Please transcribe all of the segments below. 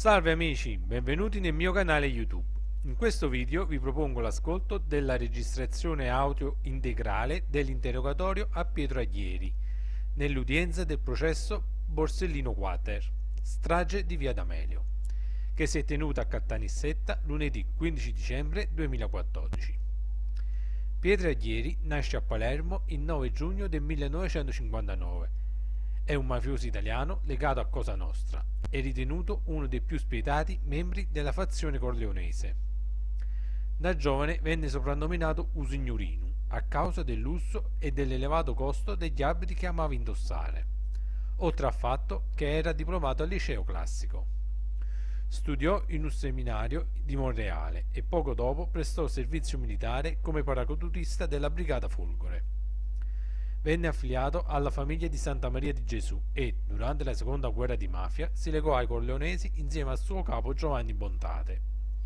Salve amici, benvenuti nel mio canale YouTube. In questo video vi propongo l'ascolto della registrazione audio integrale dell'interrogatorio a Pietro Aglieri nell'udienza del processo Borsellino Quater, strage di Via D'Amelio, che si è tenuta a Caltanissetta lunedì 15 dicembre 2014. Pietro Aglieri nasce a Palermo il 9 giugno del 1959. È un mafioso italiano legato a Cosa Nostra e ritenuto uno dei più spietati membri della fazione corleonese. Da giovane venne soprannominato Usignorino a causa del lusso e dell'elevato costo degli abiti che amava indossare, oltre al fatto che era diplomato al liceo classico. Studiò in un seminario di Monreale e poco dopo prestò servizio militare come paracadutista della Brigata Folgore. Venne affiliato alla famiglia di Santa Maria di Gesù e, durante la seconda guerra di mafia, si legò ai corleonesi insieme al suo capo Giovanni Bontate.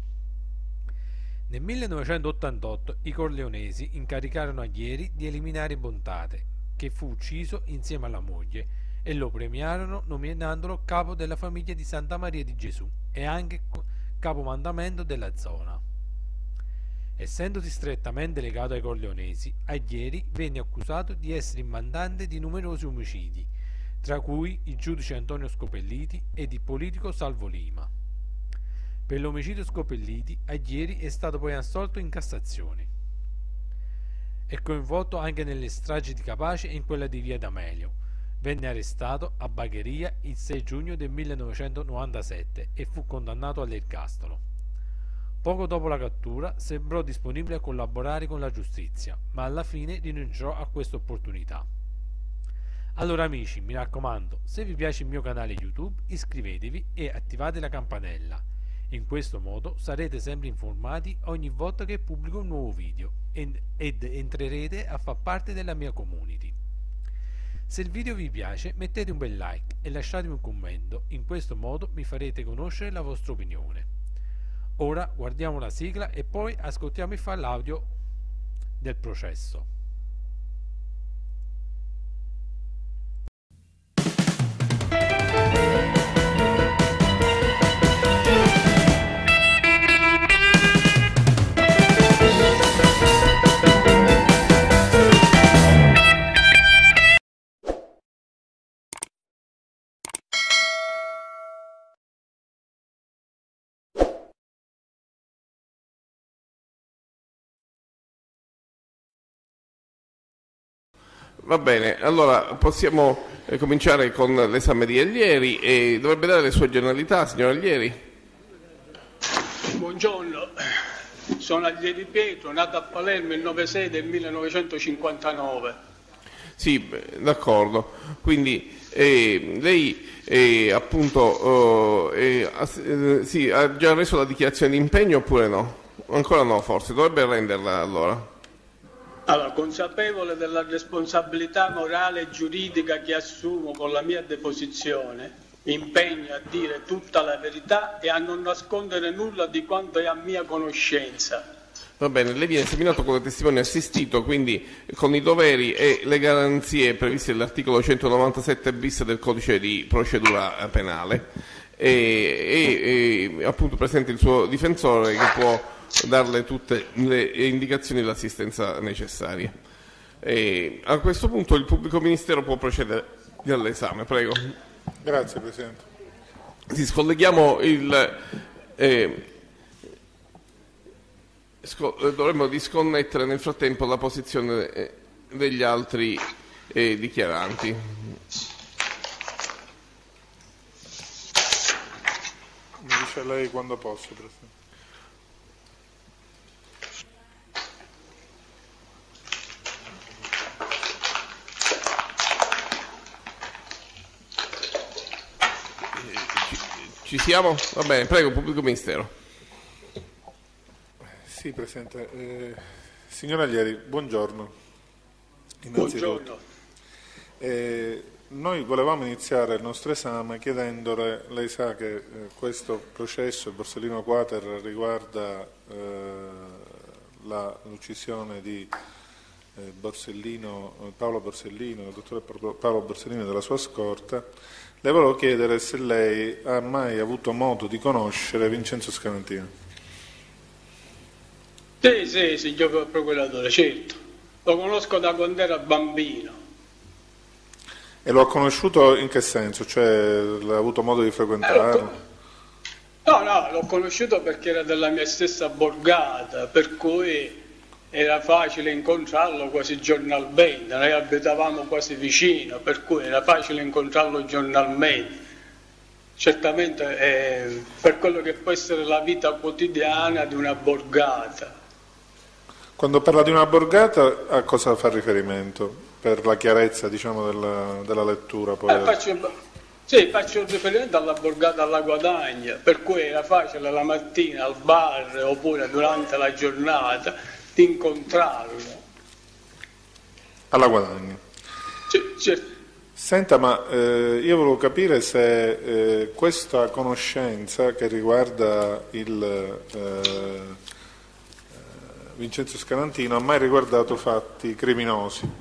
Nel 1988 i corleonesi incaricarono Aglieri di eliminare Bontate, che fu ucciso insieme alla moglie, e lo premiarono nominandolo capo della famiglia di Santa Maria di Gesù e anche capomandamento della zona. Essendosi strettamente legato ai corleonesi, Aglieri venne accusato di essere il mandante di numerosi omicidi, tra cui il giudice Antonio Scopelliti ed il politico Salvo Lima. Per l'omicidio Scopelliti, Aglieri è stato poi assolto in Cassazione. È coinvolto anche nelle stragi di Capaci e in quella di Via D'Amelio. Venne arrestato a Bagheria il 6 giugno del 1997 e fu condannato all'ergastolo. Poco dopo la cattura sembrò disponibile a collaborare con la giustizia, ma alla fine rinunciò a questa opportunità. Allora amici, mi raccomando, se vi piace il mio canale YouTube iscrivetevi e attivate la campanella. In questo modo sarete sempre informati ogni volta che pubblico un nuovo video ed entrerete a far parte della mia community. Se il video vi piace mettete un bel like e lasciatemi un commento, in questo modo mi farete conoscere la vostra opinione. Ora guardiamo la sigla e poi ascoltiamo il file audio del processo. Va bene, allora possiamo cominciare con l'esame di Aglieri e dovrebbe dare le sue generalità, signor Aglieri. Buongiorno, sono Aglieri Pietro, nato a Palermo il 9/6 del 1959. Sì, d'accordo. Quindi lei appunto sì, ha già reso la dichiarazione di impegno oppure no? Ancora no, forse, dovrebbe renderla allora. Allora, consapevole della responsabilità morale e giuridica che assumo con la mia deposizione, impegno a dire tutta la verità e a non nascondere nulla di quanto è a mia conoscenza. Va bene, lei viene esaminato come testimone assistito, quindi con i doveri e le garanzie previste dall'articolo 197 bis del codice di procedura penale e appunto presente il suo difensore che può darle tutte le indicazioni e l'assistenza necessarie. A questo punto il pubblico ministero può procedere all'esame, prego. Grazie Presidente. Sì, scolleghiamo dovremmo disconnettere nel frattempo la posizione degli altri dichiaranti. Mi dice lei quando posso, Presidente. Ci siamo? Va bene, prego, pubblico ministero. Sì, Presidente. Signor Aglieri, buongiorno. Buongiorno. Noi volevamo iniziare il nostro esame chiedendole, lei sa che questo processo, il Borsellino Quater, riguarda l'uccisione di Paolo Borsellino, il dottore Paolo Borsellino e della sua scorta, Le volevo chiedere se lei ha mai avuto modo di conoscere Vincenzo Scarantino. Sì, signor procuratore, certo. Lo conosco da quando era bambino. E lo ha conosciuto in che senso? Cioè, l'ha avuto modo di frequentarlo? No, l'ho conosciuto perché era della mia stessa borgata, per cui era facile incontrarlo quasi giornalmente. Noi abitavamo quasi vicino, per cui era facile incontrarlo giornalmente. Certamente per quello che può essere la vita quotidiana di una borgata. Quando parla di una borgata, a cosa fa riferimento? Per la chiarezza, diciamo, della lettura. Poi. Faccio riferimento alla borgata alla Guadagna, per cui era facile la mattina al bar oppure durante la giornata di incontrarlo. Alla Guadagna. Certo. Senta, ma io volevo capire se questa conoscenza che riguarda il Vincenzo Scarantino ha mai riguardato fatti criminosi.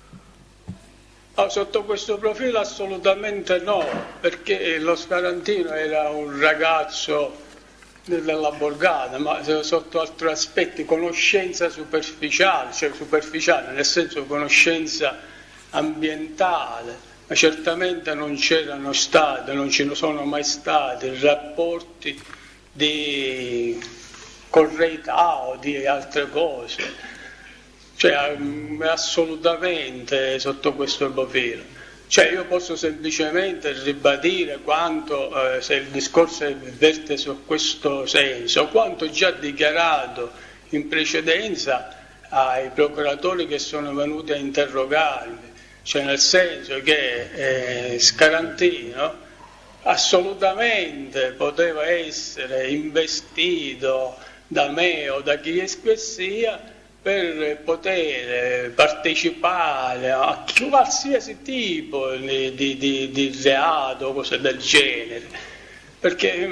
Sotto questo profilo assolutamente no, perché lo Scarantino era un ragazzo della borgata, ma sotto altri aspetti, conoscenza superficiale, nel senso conoscenza ambientale, ma certamente non c'erano stati, non ci sono mai stati rapporti di correità o di altre cose. Cioè, assolutamente sotto questo profilo. Cioè, io posso semplicemente ribadire quanto, se il discorso verte su questo senso, quanto già dichiarato in precedenza ai procuratori che sono venuti a interrogarmi, cioè nel senso che Scarantino assolutamente poteva essere investito da me o da chi sia per poter partecipare a qualsiasi tipo di reato, cose del genere, perché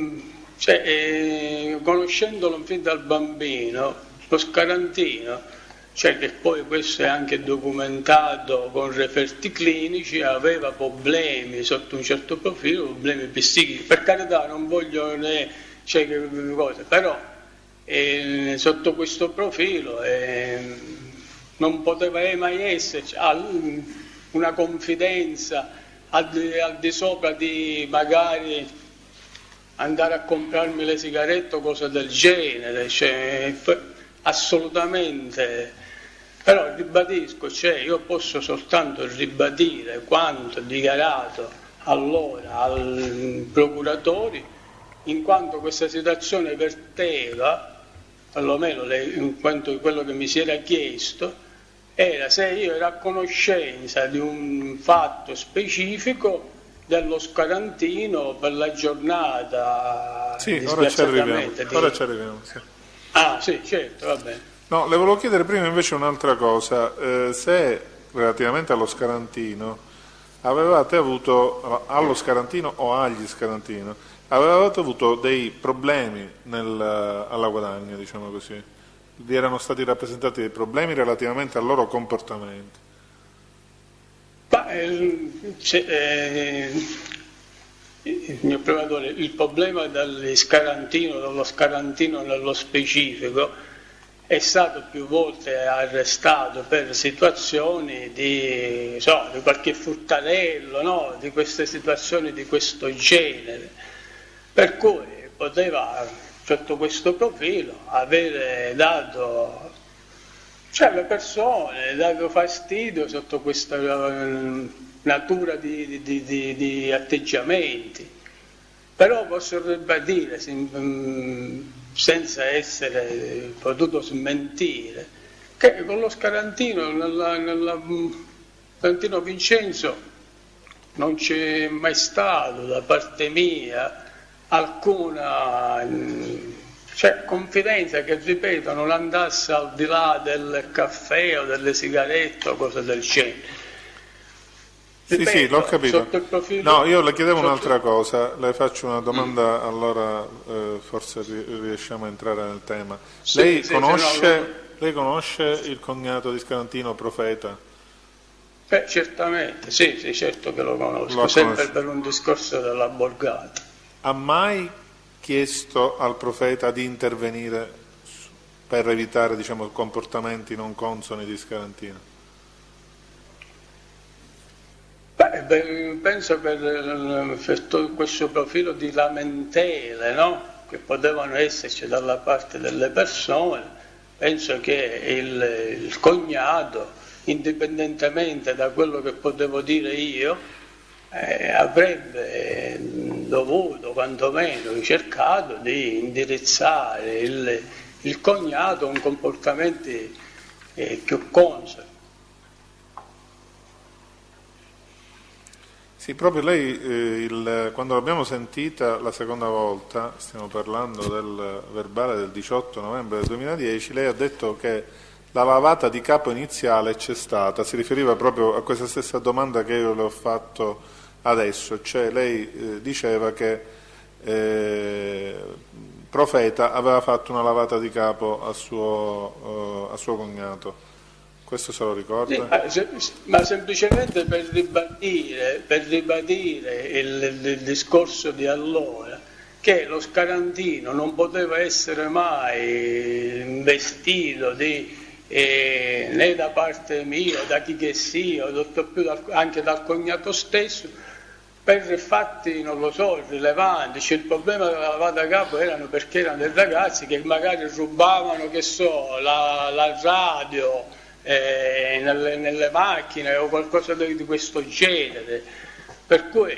conoscendolo fin dal bambino, lo Scarantino, cioè che poi questo è anche documentato con referti clinici, aveva problemi sotto un certo profilo, problemi psichici, per carità non voglio cose, però sotto questo profilo non poteva mai esserci una confidenza al di sopra di magari andare a comprarmi le sigarette o cose del genere, assolutamente. Però ribadisco, io posso soltanto ribadire quanto dichiarato allora ai procuratori, in quanto questa situazione verteva, perlomeno in quanto quello che mi si era chiesto, era se io ero a conoscenza di un fatto specifico dello Scarantino per la giornata. Sì, ora ci arriviamo. Sì. Ah sì, certo, va bene. No, le volevo chiedere prima invece un'altra cosa, se relativamente allo Scarantino avevate avuto, allo Scarantino o agli Scarantino, avevate avuto dei problemi alla Guadagna, diciamo così? Vi erano stati rappresentati dei problemi relativamente al loro comportamento? Mio procuratore, il problema dello Scarantino nello specifico, è stato più volte arrestato per situazioni di qualche furtarello, no? Di queste situazioni di questo genere, per cui poteva sotto questo profilo avere dato, alle persone dato fastidio sotto questa natura di atteggiamenti. Però posso ribadire senza essere potuto smentire che con lo Scarantino, Scarantino Vincenzo, non c'è mai stato da parte mia alcuna confidenza che, ripeto, non andasse al di là del caffè o delle sigarette o cose del genere. Ripeto, sì, l'ho capito. Sotto il profilo, no, io le chiedevo un'altra cosa, le faccio una domanda, allora forse riusciamo a entrare nel tema. Lei conosce il cognato di Scarantino, Profeta? Certamente, sì, sì, certo che lo conosco, sempre per un discorso della borgata. Ha mai chiesto al profeta di intervenire per evitare, diciamo, comportamenti non consoni di Scarantino? Penso per tutto questo profilo di lamentele, no? Che potevano esserci dalla parte delle persone, penso che il cognato, indipendentemente da quello che potevo dire io, avrebbe dovuto quantomeno cercato di indirizzare il cognato a comportamenti più consoni. Sì, proprio lei, quando l'abbiamo sentita la seconda volta, stiamo parlando del verbale del 18 novembre del 2010, lei ha detto che la lavata di capo iniziale c'è stata, si riferiva proprio a questa stessa domanda che io le ho fatto adesso, cioè lei diceva che profeta aveva fatto una lavata di capo a suo cognato. Questo se lo ricorda? Sì, ma semplicemente per ribadire il discorso di allora, che lo Scarantino non poteva essere mai investito né da parte mia, da chi che sia, anche dal cognato stesso, per fatti, non lo so, rilevanti. Cioè, il problema della lavata a capo perché erano dei ragazzi che magari rubavano, che so, la radio, nelle macchine o qualcosa di questo genere, per cui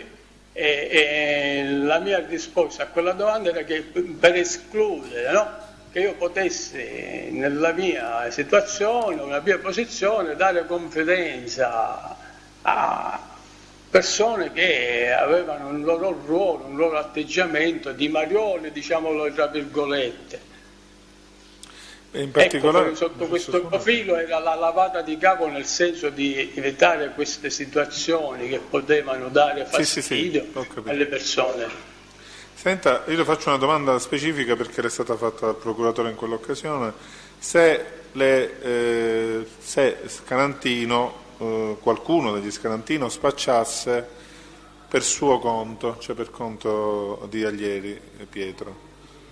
la mia risposta a quella domanda era che per escludere, no? Che io potessi nella mia situazione, una mia posizione, dare confidenza a persone che avevano un loro ruolo, un loro atteggiamento di marione, diciamolo tra virgolette. In particolare, ecco, sotto questo profilo era la lavata di capo, nel senso di evitare queste situazioni che potevano dare fastidio alle persone. Senta, io le faccio una domanda specifica perché le è stata fatta dal procuratore in quell'occasione. Se Scarantino, qualcuno degli Scarantino spacciasse per suo conto, cioè per conto di Aglieri Pietro.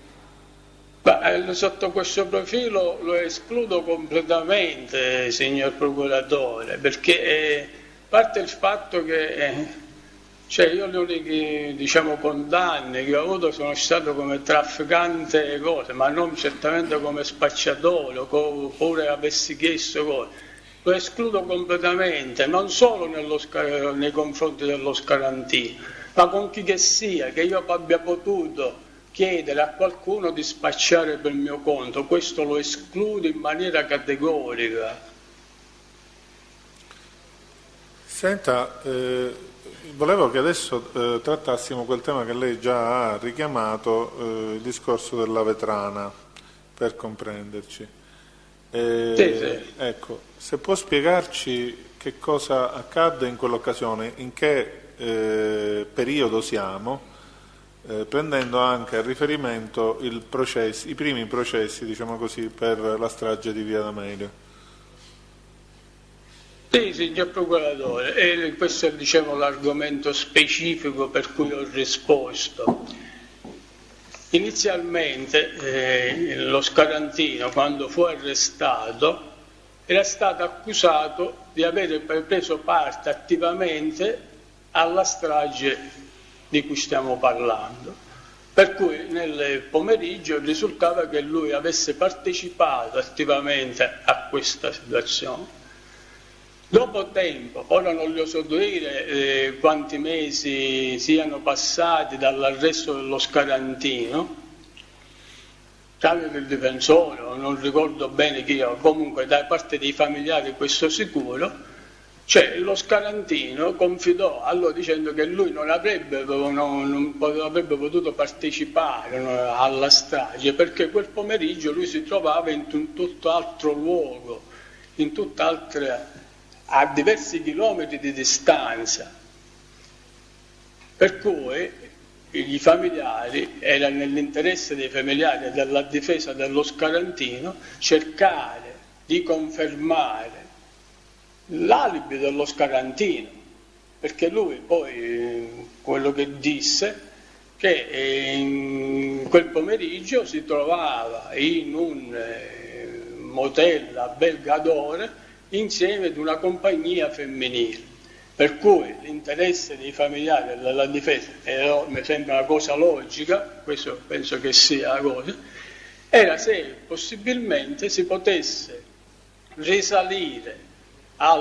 Sotto questo profilo lo escludo completamente, signor procuratore, perché parte il fatto che io le uniche, diciamo, condanne che ho avuto sono stato come trafficante cose, ma non certamente come spacciatore, oppure avessi chiesto cose. Lo escludo completamente, non solo nei confronti dello Scarantino, ma con chi che sia, che io abbia potuto chiedere a qualcuno di spacciare per mio conto. Questo lo escludo in maniera categorica. Senta, volevo che adesso trattassimo quel tema che lei già ha richiamato, il discorso della vetrana, per comprenderci. Sì. Ecco, se può spiegarci che cosa accadde in quell'occasione, in che periodo siamo, prendendo anche a riferimento i primi processi, diciamo così, per la strage di Via D'Amelio. Sì, signor procuratore, e questo è, diciamo, l'argomento specifico per cui ho risposto. Inizialmente lo Scarantino, quando fu arrestato, era stato accusato di aver preso parte attivamente alla strage di cui stiamo parlando, per cui nel pomeriggio risultava che lui avesse partecipato attivamente a questa situazione. Dopo tempo, ora non le oso dire quanti mesi siano passati dall'arresto dello Scarantino, tramite il difensore, non ricordo bene chi, comunque da parte dei familiari, questo sicuro. Cioè, lo Scarantino confidò a loro dicendo che lui non avrebbe potuto partecipare alla strage, perché quel pomeriggio lui si trovava in tutt'altro luogo, a diversi chilometri di distanza. Per cui i familiari, era nell'interesse dei familiari e della difesa dello Scarantino, cercare di confermare l'alibi dello Scarantino, perché lui poi quello che disse che in quel pomeriggio si trovava in un motel a Belgadore insieme ad una compagnia femminile, per cui l'interesse dei familiari della difesa, mi sembra una cosa logica, questo penso che sia la cosa, era se possibilmente si potesse risalire a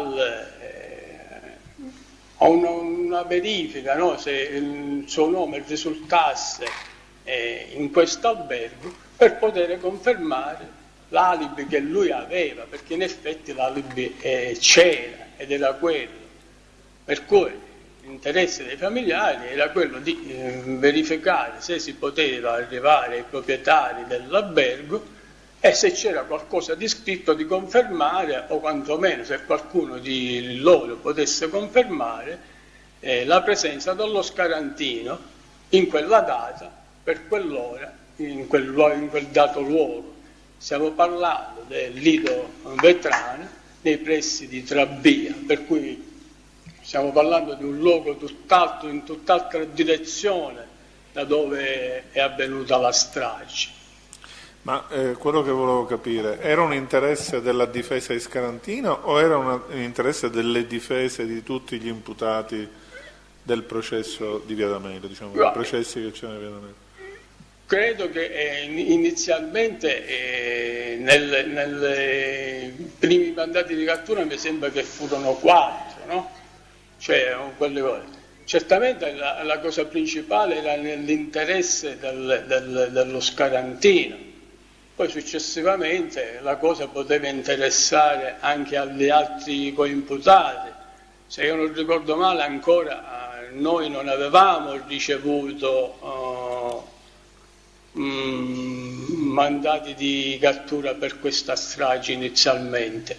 una verifica, no? Se il suo nome risultasse in questo albergo, per poter confermare l'alibi che lui aveva, perché in effetti l'alibi c'era ed era quello, per cui l'interesse dei familiari era quello di verificare se si poteva arrivare ai proprietari dell'albergo e se c'era qualcosa di scritto di confermare, o quantomeno se qualcuno di loro potesse confermare la presenza dello Scarantino in quella data, per quell'ora, in quel dato luogo. Stiamo parlando del Lido Vetrano nei pressi di Trabia, per cui stiamo parlando di un luogo tutt'altro, in tutt'altra direzione da dove è avvenuta la strage. Ma quello che volevo capire, era un interesse della difesa di Scarantino o era un interesse delle difese di tutti gli imputati del processo di Via D'Amelio, diciamo, dei processi che c'erano a Via D'Amelio? Credo che inizialmente nei primi mandati di cattura mi sembra che furono 4, no? Cioè, quelle cose. Certamente la cosa principale era nell'interesse dello Scarantino. Poi successivamente la cosa poteva interessare anche agli altri coimputati. Se io non ricordo male, ancora noi non avevamo ricevuto mandati di cattura per questa strage inizialmente.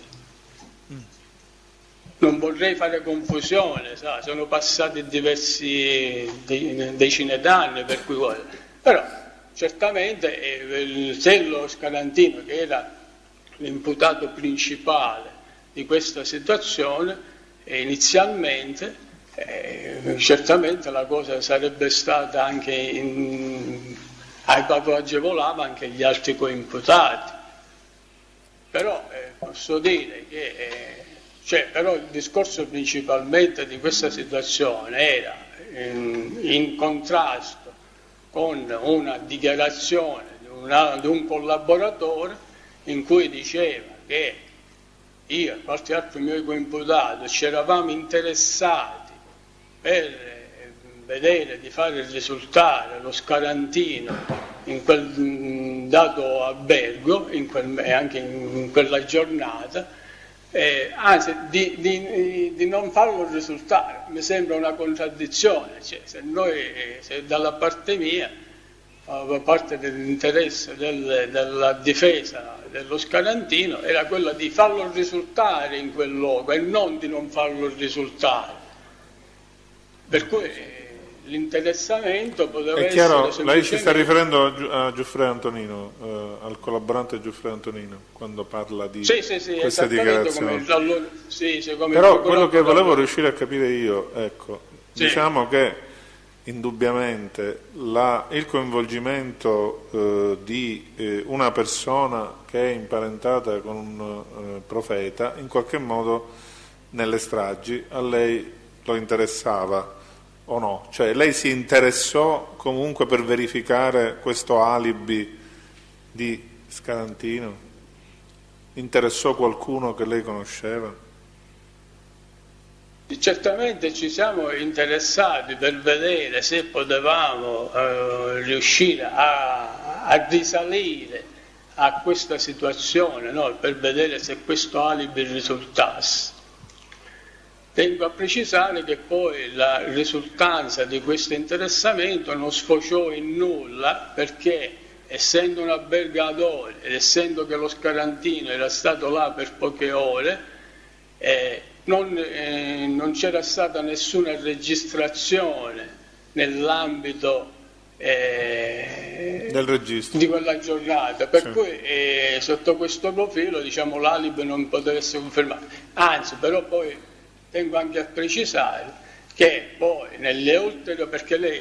Non vorrei fare confusione, sono passati diversi decine d'anni, per cui però certamente se lo Scarantino, che era l'imputato principale di questa situazione, inizialmente certamente la cosa sarebbe stata anche agevolava anche gli altri coimputati. Però posso dire che però il discorso principalmente di questa situazione era in contrasto con una dichiarazione di un collaboratore in cui diceva che io e qualche altro mio coimputato ci eravamo interessati per vedere di fare risultare lo Scarantino in quel dato albergo e anche in quella giornata, anzi di non farlo risultare. Mi sembra una contraddizione, cioè, se dalla parte mia, da parte dell'interesse della difesa dello Scarantino, era quello di farlo risultare in quel luogo e non di non farlo risultare, per cui l'interessamento poteva essere semplicemente... Lei ci sta riferendo a Giuffre Antonino, al collaborante Giuffre Antonino, quando parla di queste dichiarazioni. Però quello che volevo riuscire a capire io, diciamo che indubbiamente il coinvolgimento di una persona che è imparentata con un profeta, in qualche modo nelle stragi, a lei lo interessava o no? Cioè lei si interessò comunque per verificare questo alibi di Scarantino? Interessò qualcuno che lei conosceva? Certamente ci siamo interessati per vedere se potevamo riuscire a risalire a questa situazione, no? Per vedere se questo alibi risultasse. Tengo a precisare che poi la risultanza di questo interessamento non sfociò in nulla, perché essendo un albergatore ed essendo che lo Scarantino era stato là per poche ore, non c'era stata nessuna registrazione nell'ambito del registro di quella giornata, per sì. cui sotto questo profilo diciamo l'alibi non poteva essere confermato, anzi però poi tengo anche a precisare che poi nelle ulteriori, perché lei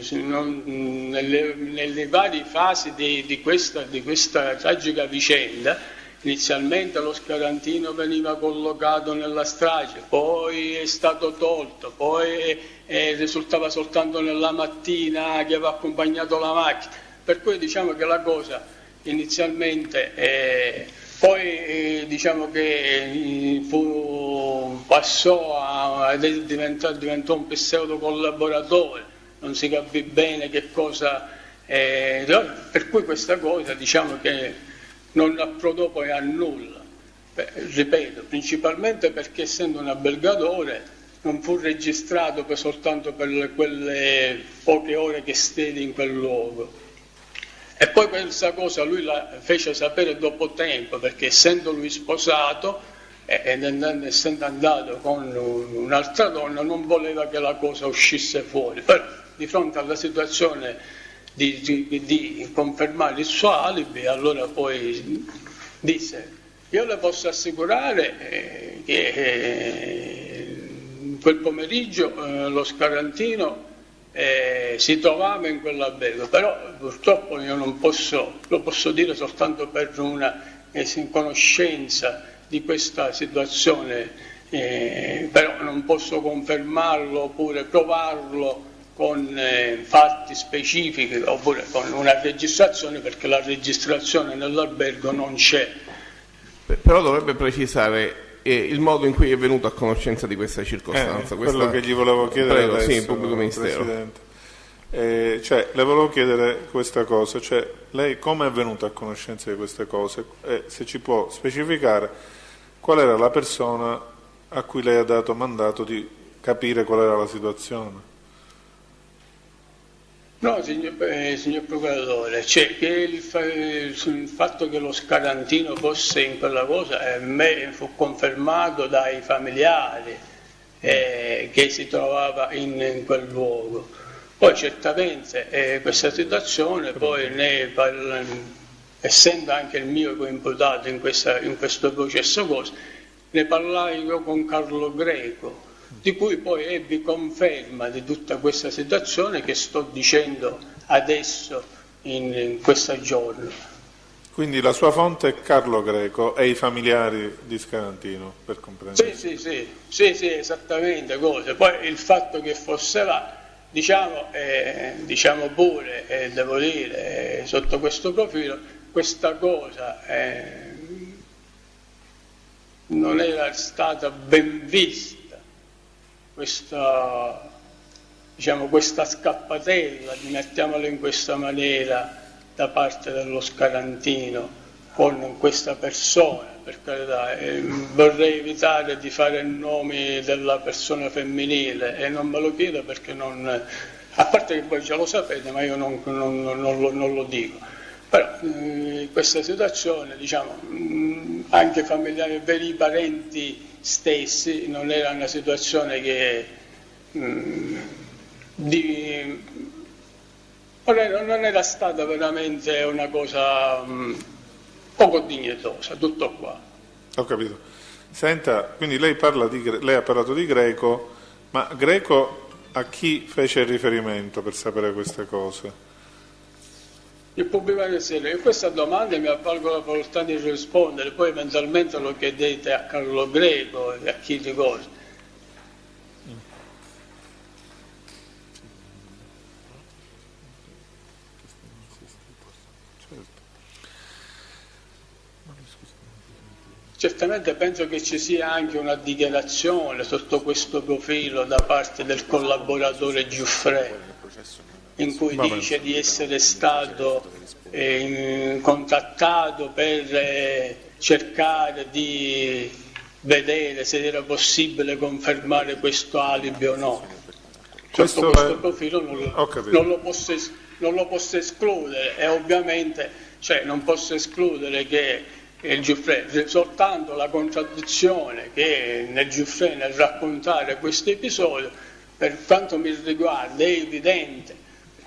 nelle varie fasi di questa tragica vicenda, inizialmente lo scarantino veniva collocato nella strage, poi è stato tolto, poi risultava soltanto nella mattina che aveva accompagnato la macchina, per cui diciamo che la cosa inizialmente poi diciamo che diventò un pseudo collaboratore, non si capì bene che cosa, per cui questa cosa diciamo che non approdò poi a nulla. Ripeto, principalmente perché essendo un albergatore non fu registrato soltanto per quelle poche ore che stette in quel luogo. E poi questa cosa lui la fece sapere dopo tempo, perché essendo lui sposato ed essendo andato con un'altra donna non voleva che la cosa uscisse fuori. Però di fronte alla situazione di confermare il suo alibi, allora poi disse: io le posso assicurare che quel pomeriggio lo scarantino si trovava in quell'albergo, però purtroppo io non posso, lo posso dire soltanto per una conoscenza di questa situazione, però non posso confermarlo oppure provarlo con fatti specifici oppure con una registrazione, perché la registrazione nell'albergo non c'è. Però dovrebbe precisare il modo in cui è venuto a conoscenza di questa circostanza. Quello che gli volevo chiedere Prego, adesso, sì, il pubblico ministero. Cioè, le volevo chiedere questa cosa, cioè lei come è venuta a conoscenza di queste cose e se ci può specificare qual era la persona a cui lei ha dato mandato di capire qual era la situazione. No, signor Procuratore, cioè che il fatto che lo scarantino fosse in quella cosa a me fu confermato dai familiari che si trovava in quel luogo. Poi certamente questa situazione, poi essendo anche il mio coimputato in questo processo, ne parlai io con Carlo Greco, di cui poi ebbi conferma di tutta questa situazione che sto dicendo adesso in questa giorno. Quindi la sua fonte è Carlo Greco e i familiari di Scarantino, per comprendere. Sì, esattamente cose. Poi il fatto che fosse là, diciamo pure, devo dire, sotto questo profilo, questa cosa non era stata ben vista. Questa scappatella, mettiamola in questa maniera, da parte dello Scarantino con questa persona, per carità, vorrei evitare di fare nomi della persona femminile e non me lo chiedo perché non, a parte che voi già lo sapete, ma io non lo dico. Però questa situazione, anche familiari, veri parenti stessi, non era una situazione che non era stata veramente una cosa poco dignitosa, tutto qua. Ho capito. Senta, quindi lei ha parlato di Greco, ma Greco a chi fece riferimento per sapere queste cose? Il pubblico ministero, in questa domanda mi avvalgo la volontà di rispondere, poi eventualmente lo chiedete a Carlo Greco e a chi di cosa. Certamente penso che ci sia anche una dichiarazione sotto questo profilo da parte del collaboratore Giuffre, in cui dice di essere stato contattato per cercare di vedere se era possibile confermare questo alibi o no. Sotto questo profilo non lo posso escludere, e ovviamente non posso escludere che il Giuffre, soltanto la contraddizione che nel Giuffre nel raccontare questo episodio, per quanto mi riguarda, è evidente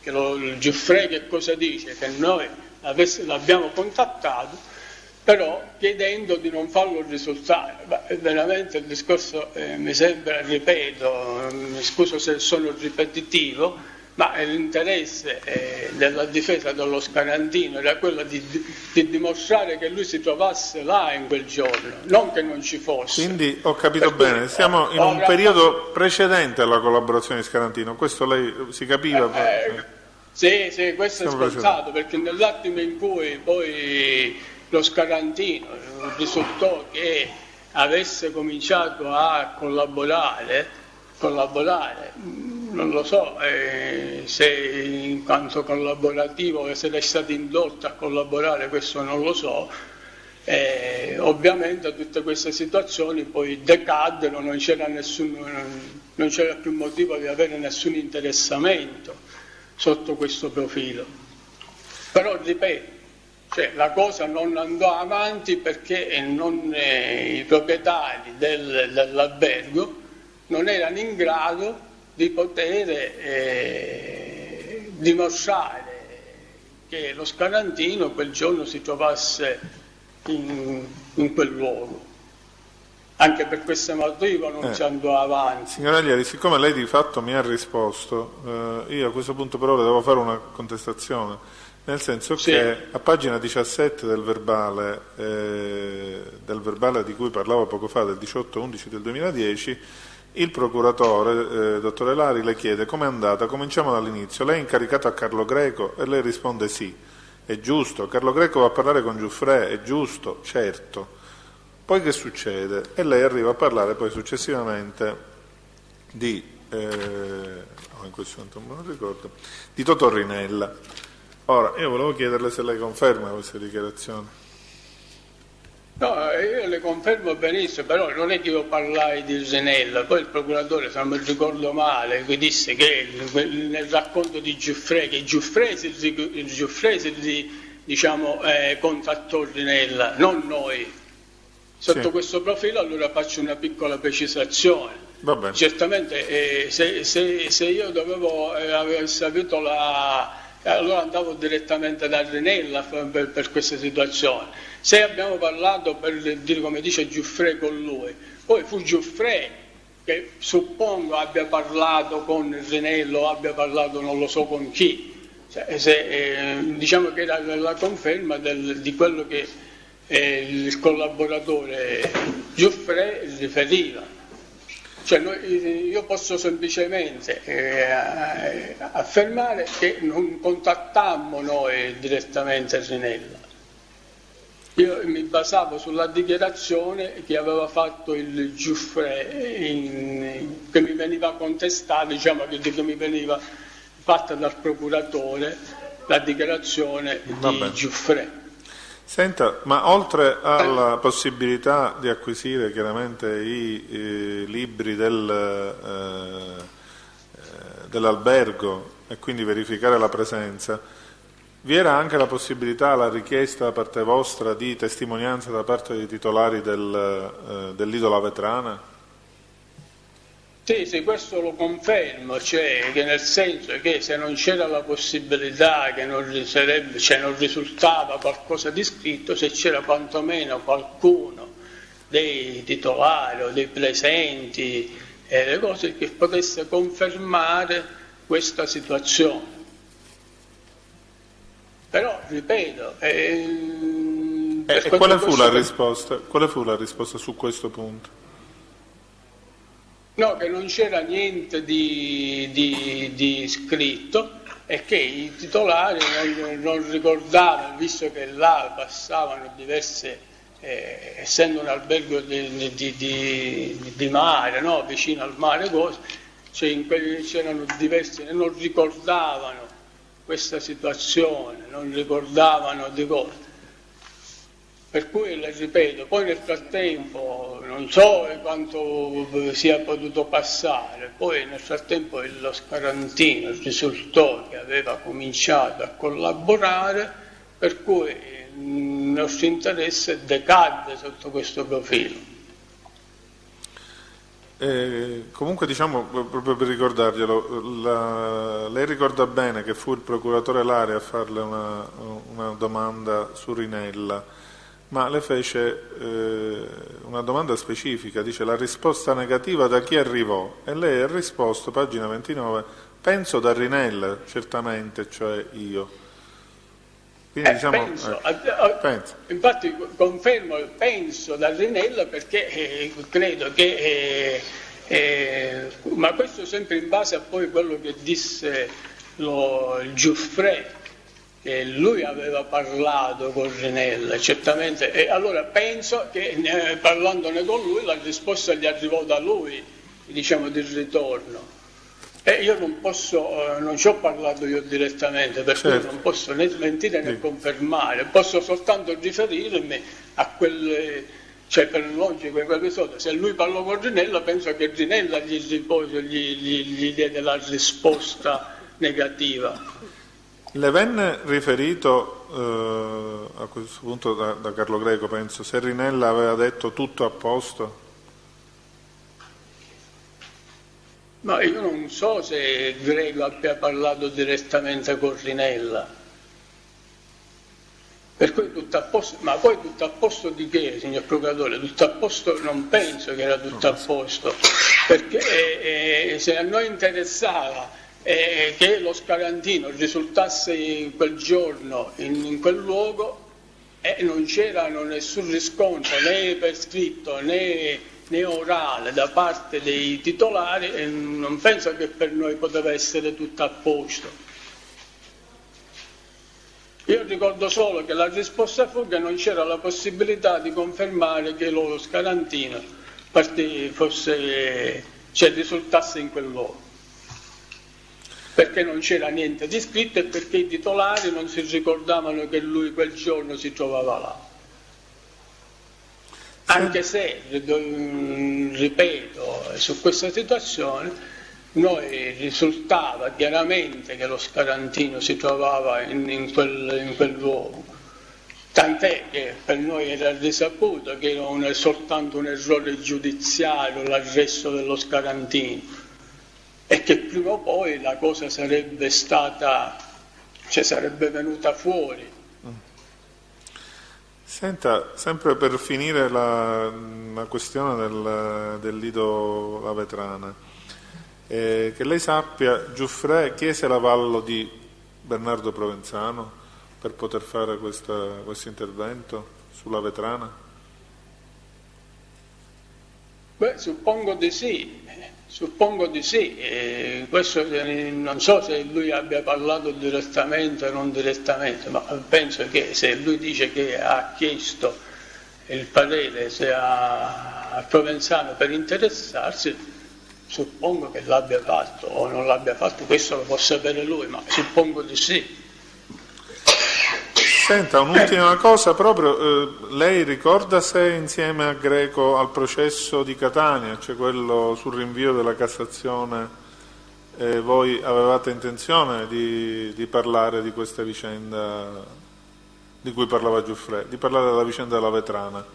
perché il Giuffre che cosa dice? Che noi l'abbiamo contattato, però chiedendo di non farlo risultare. Veramente il discorso mi sembra, ripeto, mi scuso se sono ripetitivo, ma l'interesse della difesa dello Scarantino era quello di dimostrare che lui si trovasse là in quel giorno, non che non ci fosse. Quindi ho capito bene, siamo in un periodo precedente alla collaborazione di Scarantino, questo lei si capiva? Sì, questo è scontato, perché nell'attimo in cui poi lo Scarantino risultò che avesse cominciato a collaborare, non lo so se in quanto collaborativo se è stato indotto a collaborare, questo non lo so. Ovviamente tutte queste situazioni poi decaddero, non c'era più motivo di avere nessun interessamento sotto questo profilo. Però ripeto, la cosa non andò avanti perché i proprietari dell'albergo non erano in grado di poter dimostrare che lo Scarantino quel giorno si trovasse in quel luogo. Anche per questo motivo non si andò avanti. Signora Aglieri, siccome lei di fatto mi ha risposto, io a questo punto però le devo fare una contestazione, nel senso che a pagina 17 del verbale di cui parlavo poco fa, del 18/11 del 2010, il procuratore, dottore Lari, le chiede com'è andata, cominciamo dall'inizio, lei è incaricato a Carlo Greco e lei risponde sì, è giusto, Carlo Greco va a parlare con Giuffre, è giusto, certo. Poi che succede? E lei arriva a parlare poi successivamente in questo momento non me lo ricordo, di Totò Rinella. Ora, io volevo chiederle se lei conferma queste dichiarazioni. No, io le confermo benissimo, però non è che io parlai di Rinella, poi il procuratore, se non mi ricordo male, mi disse che nel racconto di Giuffre, che il Giuffre contattò Rinella, non noi. Sotto questo profilo allora faccio una piccola precisazione. Vabbè. Certamente se io avessi avuto allora andavo direttamente da Rinella per questa situazione. Se abbiamo parlato, per dire come dice Giuffre, con lui, poi fu Giuffre che suppongo abbia parlato con Rinella o abbia parlato non lo so con chi, diciamo che era la conferma di quello che il collaboratore Giuffre riferiva. Io posso semplicemente affermare che non contattammo noi direttamente Rinella. Io mi basavo sulla dichiarazione che aveva fatto il Giuffre, che mi veniva contestata, che mi veniva fatta dal procuratore, la dichiarazione di Giuffre. Senta, ma oltre alla possibilità di acquisire chiaramente i libri dell'albergo e quindi verificare la presenza, vi era anche la possibilità, la richiesta da parte vostra di testimonianza da parte dei titolari dell'Isola Vetrana? Sì, questo lo confermo, che nel senso che se non c'era la possibilità, che non risultava qualcosa di scritto, se c'era quantomeno qualcuno dei titolari o dei presenti, le cose che potesse confermare questa situazione. Però, ripeto, quale fu la risposta? Quale fu la risposta su questo punto? No, che non c'era niente di scritto e che i titolari non ricordavano, visto che là passavano diverse, essendo un albergo di mare, no? Vicino al mare, c'erano diversi e non ricordavano questa situazione, non ricordavano di cosa. Per cui le ripeto, poi nel frattempo non so quanto sia potuto passare, poi nel frattempo lo Scarantino risultò che aveva cominciato a collaborare, per cui il nostro interesse decadde sotto questo profilo. Comunque diciamo, proprio per ricordarglielo, lei ricorda bene che fu il procuratore Lari a farle una domanda su Rinella, ma le fece una domanda specifica, dice la risposta negativa da chi arrivò, e lei ha risposto, pagina 29, penso da Rinella, certamente, cioè io. Quindi, diciamo, penso. Infatti confermo il penso da Rinella perché credo che, ma questo sempre in base a poi quello che disse il Giuffre, che lui aveva parlato con Rinella, certamente, e allora penso che parlandone con lui la risposta gli arrivò da lui, diciamo, di ritorno. Io non posso, non ci ho parlato io direttamente, per cui non posso né smentire né confermare, posso soltanto riferirmi a quelle, cioè per logica quel che sono. Se lui parlò con Rinella, penso che Rinella gli diede la risposta negativa. Le venne riferito a questo punto da Carlo Greco, penso, se Rinella aveva detto tutto a posto? Ma io non so se Greco abbia parlato direttamente con Rinella. Per cui tutto a posto, ma poi tutto a posto di che, signor Procuratore? Tutto a posto non penso che era tutto a posto, perché se a noi interessava che lo Scarantino risultasse quel giorno in quel luogo, non c'era nessun riscontro né per scritto né orale da parte dei titolari, e non penso che per noi poteva essere tutto a posto. Io ricordo solo che la risposta fu che non c'era la possibilità di confermare che lo Scarantino risultasse in quel luogo, perché non c'era niente di scritto e perché i titolari non si ricordavano che lui quel giorno si trovava là. Anche se, ripeto, su questa situazione noi risultava chiaramente che lo Scarantino si trovava in quel luogo, tant'è che per noi era risaputo che era soltanto un errore giudiziario l'arresto dello Scarantino e che prima o poi la cosa sarebbe venuta fuori. Senta, sempre per finire la questione del lido La Vetrana, che lei sappia, Giuffre chiese l'avallo di Bernardo Provenzano per poter fare questo intervento sulla Vetrana? Beh, suppongo di sì. Questo non so se lui abbia parlato direttamente o non direttamente, ma penso che se lui dice che ha chiesto il parere a Provenzano per interessarsi, suppongo che l'abbia fatto o non l'abbia fatto, questo lo può sapere lui, ma suppongo di sì. Senta, un'ultima cosa proprio, lei ricorda se insieme a Greco al processo di Catania, cioè quello sul rinvio della Cassazione, voi avevate intenzione di parlare di questa vicenda di cui parlava Giuffre, di parlare della vicenda della Vetrana?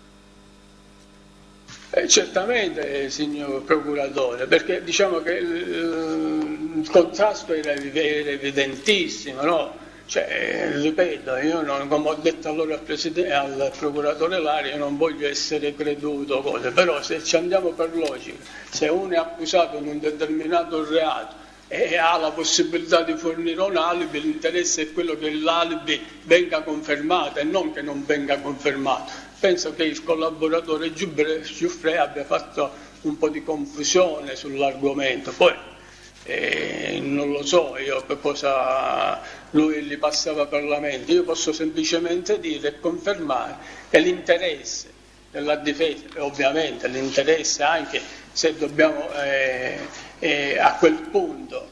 Certamente, signor Procuratore, perché diciamo che il contrasto era evidentissimo, no? Cioè, ripeto, io non, come ho detto allora al Procuratore Lari, io non voglio essere creduto, però se ci andiamo per logica, se uno è accusato di un determinato reato e ha la possibilità di fornire un alibi, l'interesse è quello che l'alibi venga confermato e non che non venga confermato. Penso che il collaboratore Giuffre abbia fatto un po' di confusione sull'argomento, poi non lo so io per cosa lui gli passava per la mente. Io posso semplicemente dire e confermare che l'interesse della difesa, ovviamente l'interesse anche se dobbiamo a quel punto,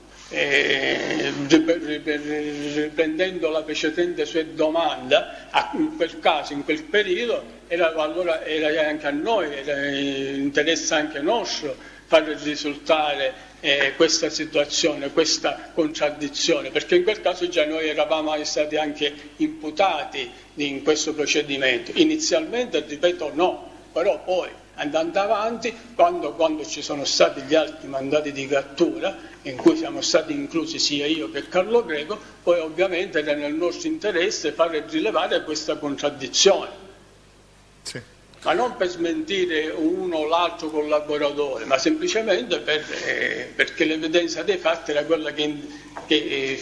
riprendendo la precedente sua domanda, in quel caso, in quel periodo, allora era anche a noi, era interesse anche nostro far risultare questa situazione, questa contraddizione, perché in quel caso già noi eravamo stati anche imputati in questo procedimento. Inizialmente, ripeto, no, però poi andando avanti, quando ci sono stati gli altri mandati di cattura, in cui siamo stati inclusi sia io che Carlo Greco, poi ovviamente era nel nostro interesse fare rilevare questa contraddizione. Sì. Ma non per smentire uno o l'altro collaboratore, ma semplicemente perché l'evidenza dei fatti era quella che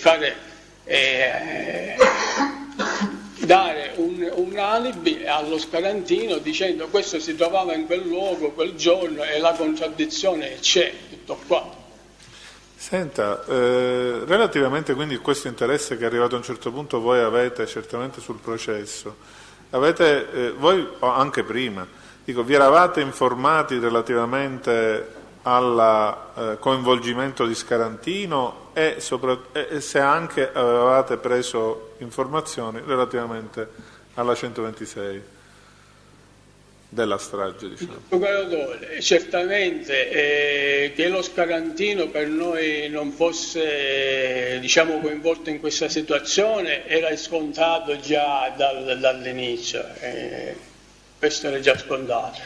dare un alibi allo Scarantino dicendo questo si trovava in quel luogo, quel giorno, e la contraddizione c'è, tutto qua. Senta, relativamente quindi a questo interesse che arrivato a un certo punto voi avete certamente sul processo, voi anche prima, dico, vi eravate informati relativamente al coinvolgimento di Scarantino e se anche avevate preso informazioni relativamente alla 126 della strage, diciamo. Certamente che lo Scarantino per noi non fosse, diciamo, coinvolto in questa situazione era scontato già dall'inizio, questo era già scontato.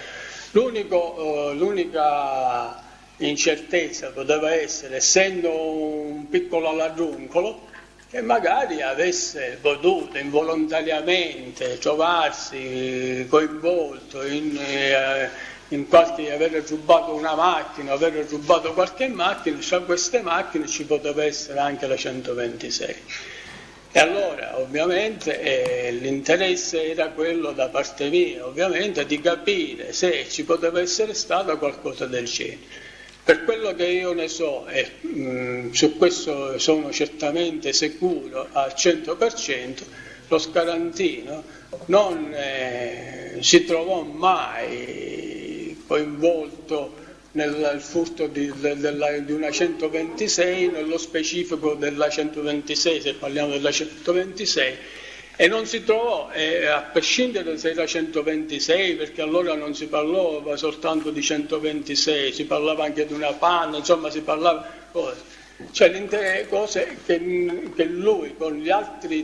L'unica incertezza poteva essere, essendo un piccolo ladruncolo, che magari avesse potuto involontariamente trovarsi coinvolto in qualche, aver rubato una macchina, aver rubato qualche macchina, tra queste macchine ci poteva essere anche la 126. E allora ovviamente l'interesse era quello da parte mia, ovviamente, di capire se ci poteva essere stato qualcosa del genere. Per quello che io ne so, e su questo sono certamente sicuro al 100%, lo Scarantino non si trovò mai coinvolto nel furto di una 126, nello specifico della 126, se parliamo della 126, e non si trovò, a prescindere se era 126, perché allora non si parlava soltanto di 126, si parlava anche di una panna, insomma si parlava cose. Cioè cose che lui con gli altri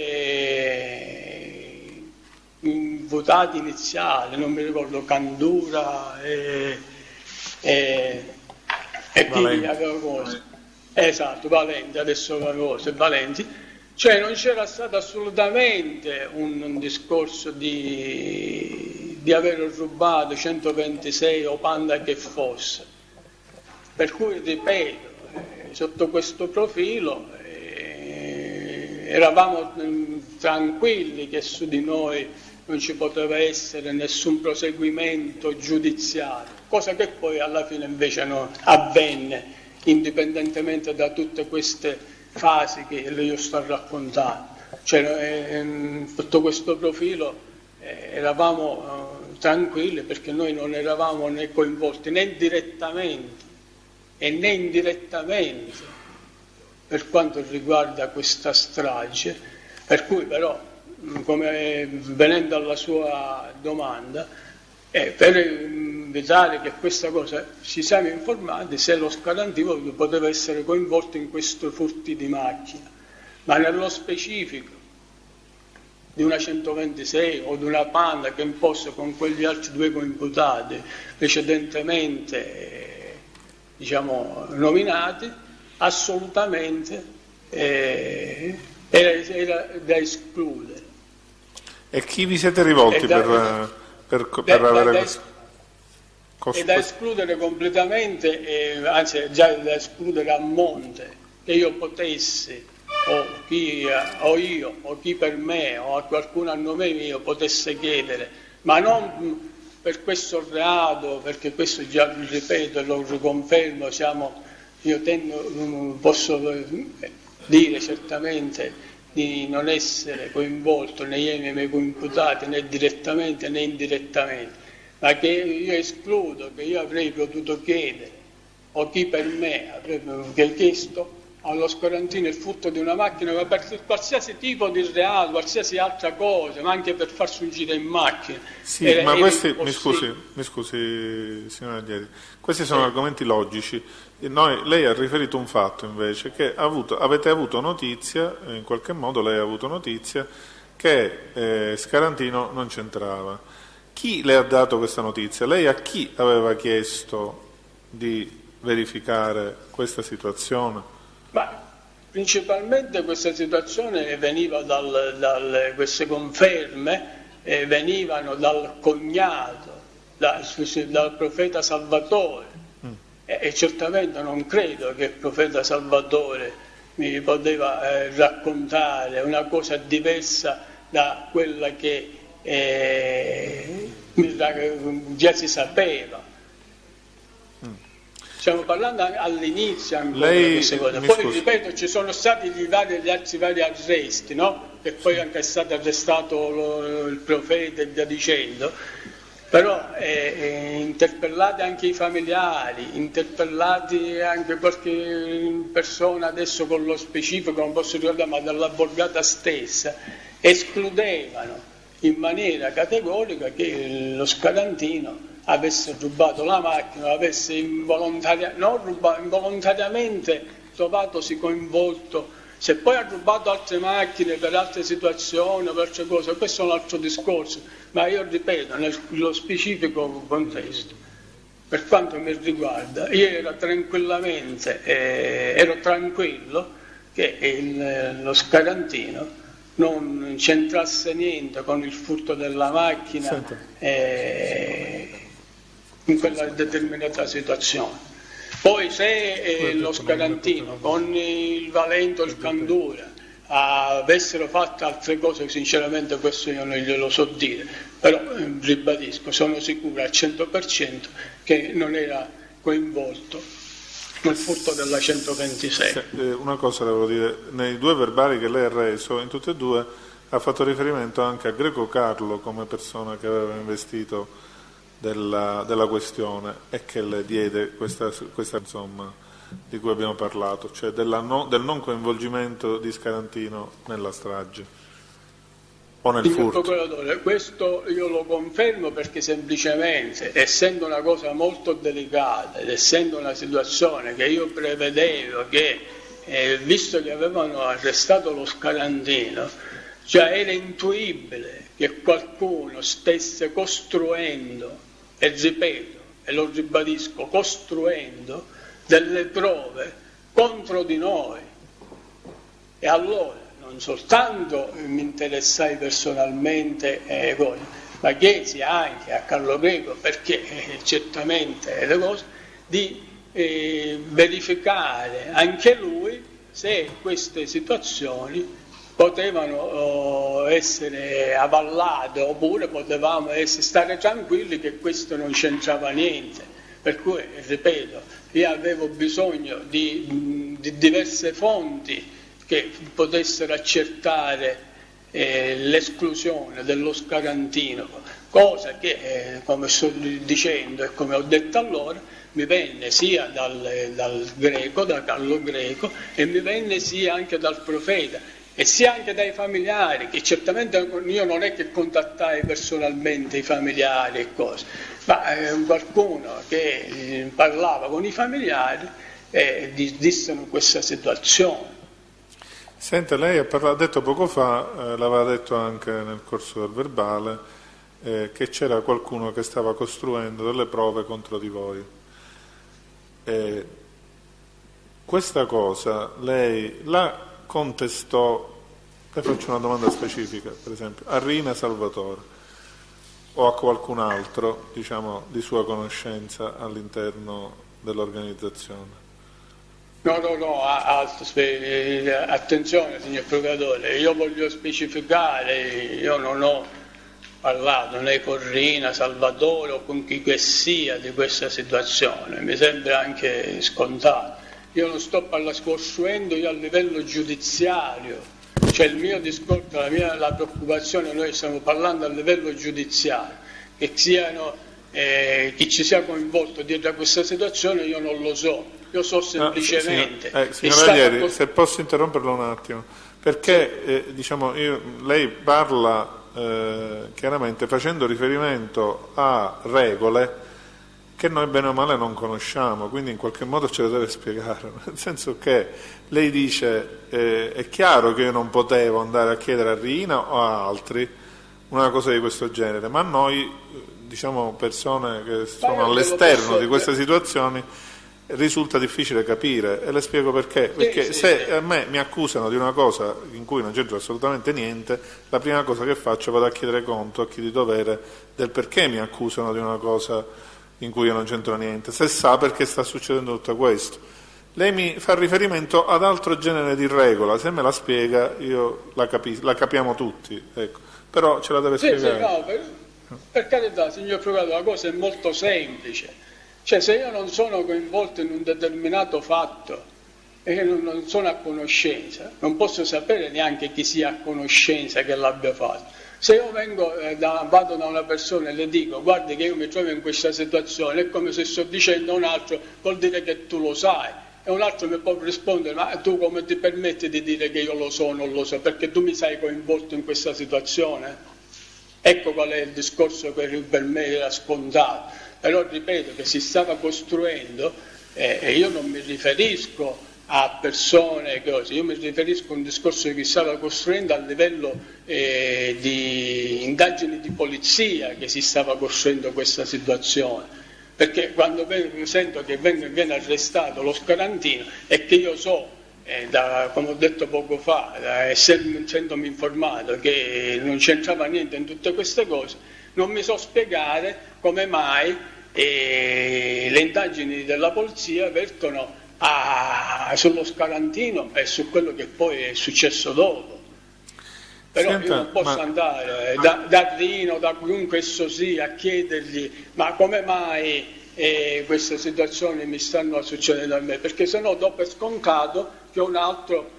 due imputati iniziali, non mi ricordo, Candura e chi aveva cose. Esatto, Valenti, adesso aveva cose, Valenti. Cioè non c'era stato assolutamente un discorso di aver rubato 126 o panda che fosse. Per cui, ripeto, sotto questo profilo eravamo tranquilli che su di noi non ci poteva essere nessun proseguimento giudiziario, cosa che poi alla fine invece non avvenne, indipendentemente da tutte queste fasi che io sto raccontando. Cioè, sotto questo profilo eravamo tranquilli, perché noi non eravamo né coinvolti né direttamente né indirettamente per quanto riguarda questa strage, per cui però, come venendo alla sua domanda, per evitare che questa cosa, ci siamo informati se lo Scarantino poteva essere coinvolto in questi furti di macchina, ma nello specifico di una 126 o di una Panda che imposta con quegli altri due coimputati precedentemente diciamo nominati, assolutamente era da escludere. E chi vi siete rivolti per avere questo? È da escludere completamente, anzi è già da escludere a monte, che io potessi, o io, o chi per me, o a qualcuno a nome mio potesse chiedere, ma non per questo reato, perché questo già ripeto e lo riconfermo, posso dire certamente di non essere coinvolto nei miei coimputati né direttamente né indirettamente, ma che io escludo che io avrei potuto chiedere, o chi per me avrebbe chiesto allo Scarantino il furto di una macchina, ma per qualsiasi tipo di reato, qualsiasi altra cosa, ma anche per farsi un giro in macchina. Sì, ma questi, mi scusi signora Aglieri, questi sono argomenti logici. Lei ha riferito un fatto invece, che avete avuto notizia, in qualche modo lei ha avuto notizia, che Scarantino non c'entrava. chi le ha dato questa notizia? Lei a chi aveva chiesto di verificare questa situazione? Ma principalmente questa situazione veniva queste conferme venivano dal cognato, dal profeta Salvatore. E certamente non credo che il profeta Salvatore mi poteva raccontare una cosa diversa da quella che già si sapeva. Stiamo parlando all'inizio ancora di queste cose. Poi ripeto, ci sono stati gli altri vari arresti, no? Che poi anche è stato arrestato il profeta e via dicendo. Però interpellati anche i familiari, interpellati anche qualche persona adesso con lo specifico, non posso ricordare, ma dalla borgata stessa, escludevano in maniera categorica che lo Scarantino avesse rubato la macchina, avesse involontariamente trovatosi coinvolto. Se poi ha rubato altre macchine per altre situazioni, per altre cose, questo è un altro discorso, ma io ripeto, nello specifico contesto, per quanto mi riguarda, io ero tranquillo che lo Scarantino non c'entrasse niente con il furto della macchina in quella determinata situazione. Poi se lo Scarantino con il Valento e il Candura avessero fatto altre cose, sinceramente questo io non glielo so dire, però ribadisco, sono sicuro al 100% che non era coinvolto nel furto della 126. Una cosa devo dire, nei due verbali che lei ha reso, in tutti e due ha fatto riferimento anche a Greco Carlo come persona che aveva investito della questione e che le diede questa insomma, di cui abbiamo parlato, cioè del non coinvolgimento di Scarantino nella strage o nel furto. Procuratore, questo io lo confermo perché semplicemente, essendo una cosa molto delicata ed essendo una situazione che io prevedevo che, visto che avevano arrestato lo Scarantino, già era intuibile che qualcuno stesse costruendo, e ripeto, e lo ribadisco, costruendo delle prove contro di noi. E allora non soltanto mi interessai personalmente ma chiesi anche a Carlo Greco, perché certamente le cose, di verificare anche lui se queste situazioni potevano essere avallate oppure potevamo stare tranquilli che questo non c'entrava niente. Per cui, ripeto, io avevo bisogno di diverse fonti che potessero accertare l'esclusione dello Scarantino, cosa che, come sto dicendo e come ho detto allora, mi venne sia dal Greco, da Carlo Greco, e mi venne sia anche dal profeta, e sia anche dai familiari, che certamente io non è che contattai personalmente i familiari e cose, ma qualcuno che parlava con i familiari dissero questa situazione. Senta, lei ha detto poco fa, l'aveva detto anche nel corso del verbale, che c'era qualcuno che stava costruendo delle prove contro di voi. Questa cosa lei la contestò, le faccio una domanda specifica, per esempio, a Rina Salvatore o a qualcun altro, diciamo, di sua conoscenza all'interno dell'organizzazione? No, attenzione signor Procuratore, io voglio specificare, io non ho parlato né con Rina Salvatore o con chi che sia di questa situazione, mi sembra anche scontato. Io non sto costruendo io a livello giudiziario, cioè il mio discorso, la preoccupazione, noi stiamo parlando a livello giudiziario, che chi ci sia coinvolto dietro a questa situazione io non lo so, io so semplicemente... Signora Aglieri, se posso interromperlo un attimo, perché diciamo, lei parla chiaramente facendo riferimento a regole che noi bene o male non conosciamo, quindi in qualche modo ce le deve spiegare, nel senso che lei dice è chiaro che io non potevo andare a chiedere a Rina o a altri una cosa di questo genere, ma a noi, diciamo persone che sono all'esterno di queste situazioni, risulta difficile capire, e le spiego perché. Perché se a me mi accusano di una cosa in cui non c'entra assolutamente niente, la prima cosa che faccio vado a chiedere conto a chi di dovere del perché mi accusano di una cosa in cui io non c'entro niente, se sa perché sta succedendo tutto questo. Lei mi fa riferimento ad altro genere di regola, se me la spiega io la capiamo tutti, ecco. Però ce la deve spiegare. No, per carità, signor Procuratore, la cosa è molto semplice. Cioè, se io non sono coinvolto in un determinato fatto e non sono a conoscenza, non posso sapere neanche chi sia a conoscenza che l'abbia fatto. Se io vado da una persona e le dico guardi che io mi trovo in questa situazione, è come se sto dicendo a un altro, vuol dire che tu lo sai. E un altro mi può rispondere, ma tu come ti permetti di dire che io lo so o non lo so, perché tu mi sei coinvolto in questa situazione? Ecco qual è il discorso che per me era scontato. Però ripeto che si stava costruendo, e io non mi riferisco a persone così, io mi riferisco a un discorso che si stava costruendo a livello di indagini di polizia, che si stava costruendo questa situazione. Perché quando sento che viene arrestato lo Scarantino è che io so, come ho detto poco fa, essendomi informato che non c'entrava niente in tutte queste cose, non mi so spiegare come mai le indagini della polizia vertono sullo Scarantino e su quello che poi è successo dopo. Però io non posso andare da Rino, da chiunque esso sia, a chiedergli ma come mai queste situazioni mi stanno succedendo a me, perché sennò dopo è scontato che un altro